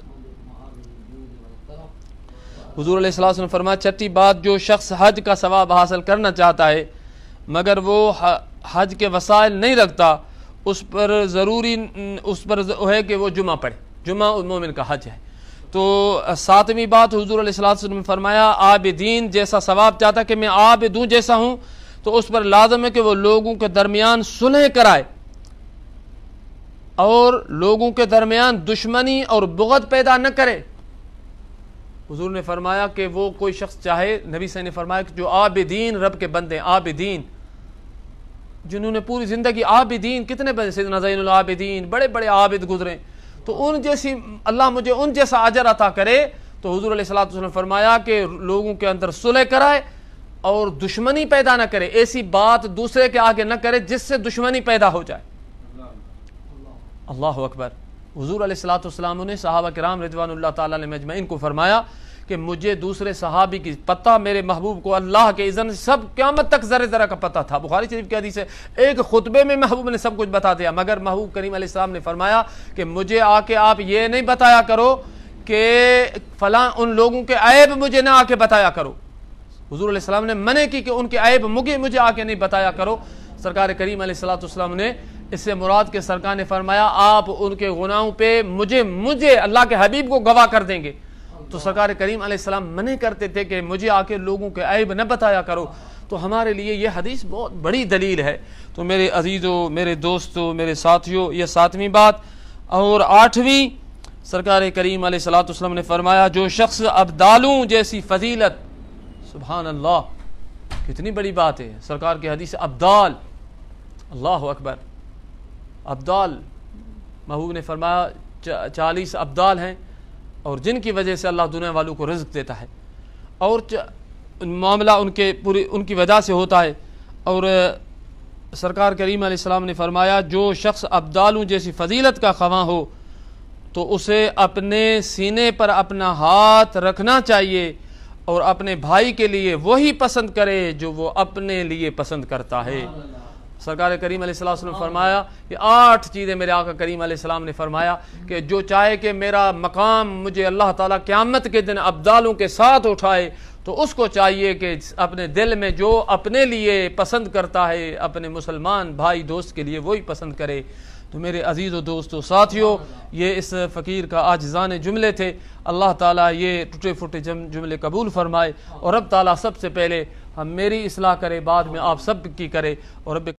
حضور علیہ الصلوۃ والسلام نے فرمایا چھٹی بات، جو شخص حج کا ثواب حاصل کرنا چاہتا ہے مگر وہ حج کے وسائل نہیں رکھتا، اس پر ضروری اس پر ہے کہ وہ جمعہ پڑھے. جمعہ مومن کا حج ہے. تو ساتویں بات، حضور علیہ الصلوۃ والسلام نے فرمایا عابدین جیسا ثواب چاہتا کہ میں عابدوں جیسا ہوں تو اس پر لازم ہے کہ وہ لوگوں کے درمیان صلح کرائے اور لوگوں کے درمیان دشمنی اور بغض پیدا نہ کرے. حضور نے فرمایا کہ وہ کوئی شخص چاہے، نبی صلی اللہ علیہ وسلم نے فرمایا کہ جو عابدین رب کے بندے، عابدین جنہوں نے پوری زندگی، عابدین کتنے بندے، سیدنا زین العابدین بڑے بڑے عابد گزرے، تو ان جیسی اللہ مجھے ان جیسا اجر عطا کرے. تو حضور علیہ الصلوۃ والسلام نے فرمایا کہ لوگوں کے اندر صلح کرائے اور دشمنی پیدا نہ کرے، ایسی بات دوسرے کے آگے نہ کرے جس سے دشمنی پیدا ہو جائے. اللہ اکبر. حضور علیہ الصلوۃ والسلام نے صحابہ کرام رضوان اللہ تعالیٰ علیہم اجمعین کو فرمایا کہ مجھے دوسرے صحابی کی پتہ، میرے محبوب کو اللہ کے اذن سے سب قیامت تک ذرے ذرہ کا پتہ تھا. بخاری شریف کی حدیث ہے، ایک خطبے میں محبوب نے سب کچھ بتا دیا، مگر محبوب کریم علیہ السلام نے فرمایا کہ مجھے آ کے آپ یہ نہیں بتایا کرو کہ فلاں ان لوگوں کے عیب مجھے نہ آ کے بتایا کرو. حضور علیہ السلام نے منع کی کہ ان کے عیب مجھے مجھے آ کے نہیں بتایا کرو. سرکار کریم علیہ الصلوۃ والسلام نے اس سے مراد کے سرکار نے فرمایا آپ ان کے گناہوں پہ مجھے مجھے اللہ کے حبیب کو گواہ کر دیں گے. تو سرکار کریم علیہ السلام منع کرتے تھے کہ مجھے آ کے لوگوں کے عیب نہ بتایا کرو. تو ہمارے لیے یہ حدیث بہت بڑی دلیل ہے. تو میرے عزیزوں، میرے دوستوں، میرے ساتھیوں، یہ ساتویں بات. اور آٹھویں، سرکار کریم علیہ الصلوۃ والسلام نے فرمایا جو شخص ابدالوں جیسی فضیلت، سبحان اللہ کتنی بڑی بات ہے. سرکار کی حدیث ابدال، اللہ اکبر. ابدال محبوب نے فرمایا چالیس ابدال ہیں اور جن کی وجہ سے اللہ دنیا والوں کو رزق دیتا ہے اور معاملہ ان کے پوری ان کی وجہ سے ہوتا ہے. اور سرکار کریم علیہ السلام نے فرمایا جو شخص ابدالوں جیسی فضیلت کا خواہاں ہو تو اسے اپنے سینے پر اپنا ہاتھ رکھنا چاہیے اور اپنے بھائی کے لیے وہی پسند کرے جو وہ اپنے لیے پسند کرتا ہے. سرکار کریم علیہ السلام نے فرمایا یہ آٹھ چیزیں میرے آقا کریم علیہ السلام نے فرمایا کہ جو چاہے کہ میرا مقام مجھے اللہ تعالیٰ قیامت کے دن ابدالوں کے ساتھ اٹھائے تو اس کو چاہیے کہ اپنے دل میں جو اپنے لیے پسند کرتا ہے اپنے مسلمان بھائی دوست کے لیے وہی پسند کرے. تو میرے عزیز و دوستو ساتھیوں، یہ اس فقیر کا عاجزانہ جملے تھے. اللہ تعالیٰ یہ ٹوٹے پھوٹے جملے قبول فرمائے اور رب تعالیٰ سب سے پہلے ہم میری اصلاح کرے، بعد میں آپ سب کی کرے اور رب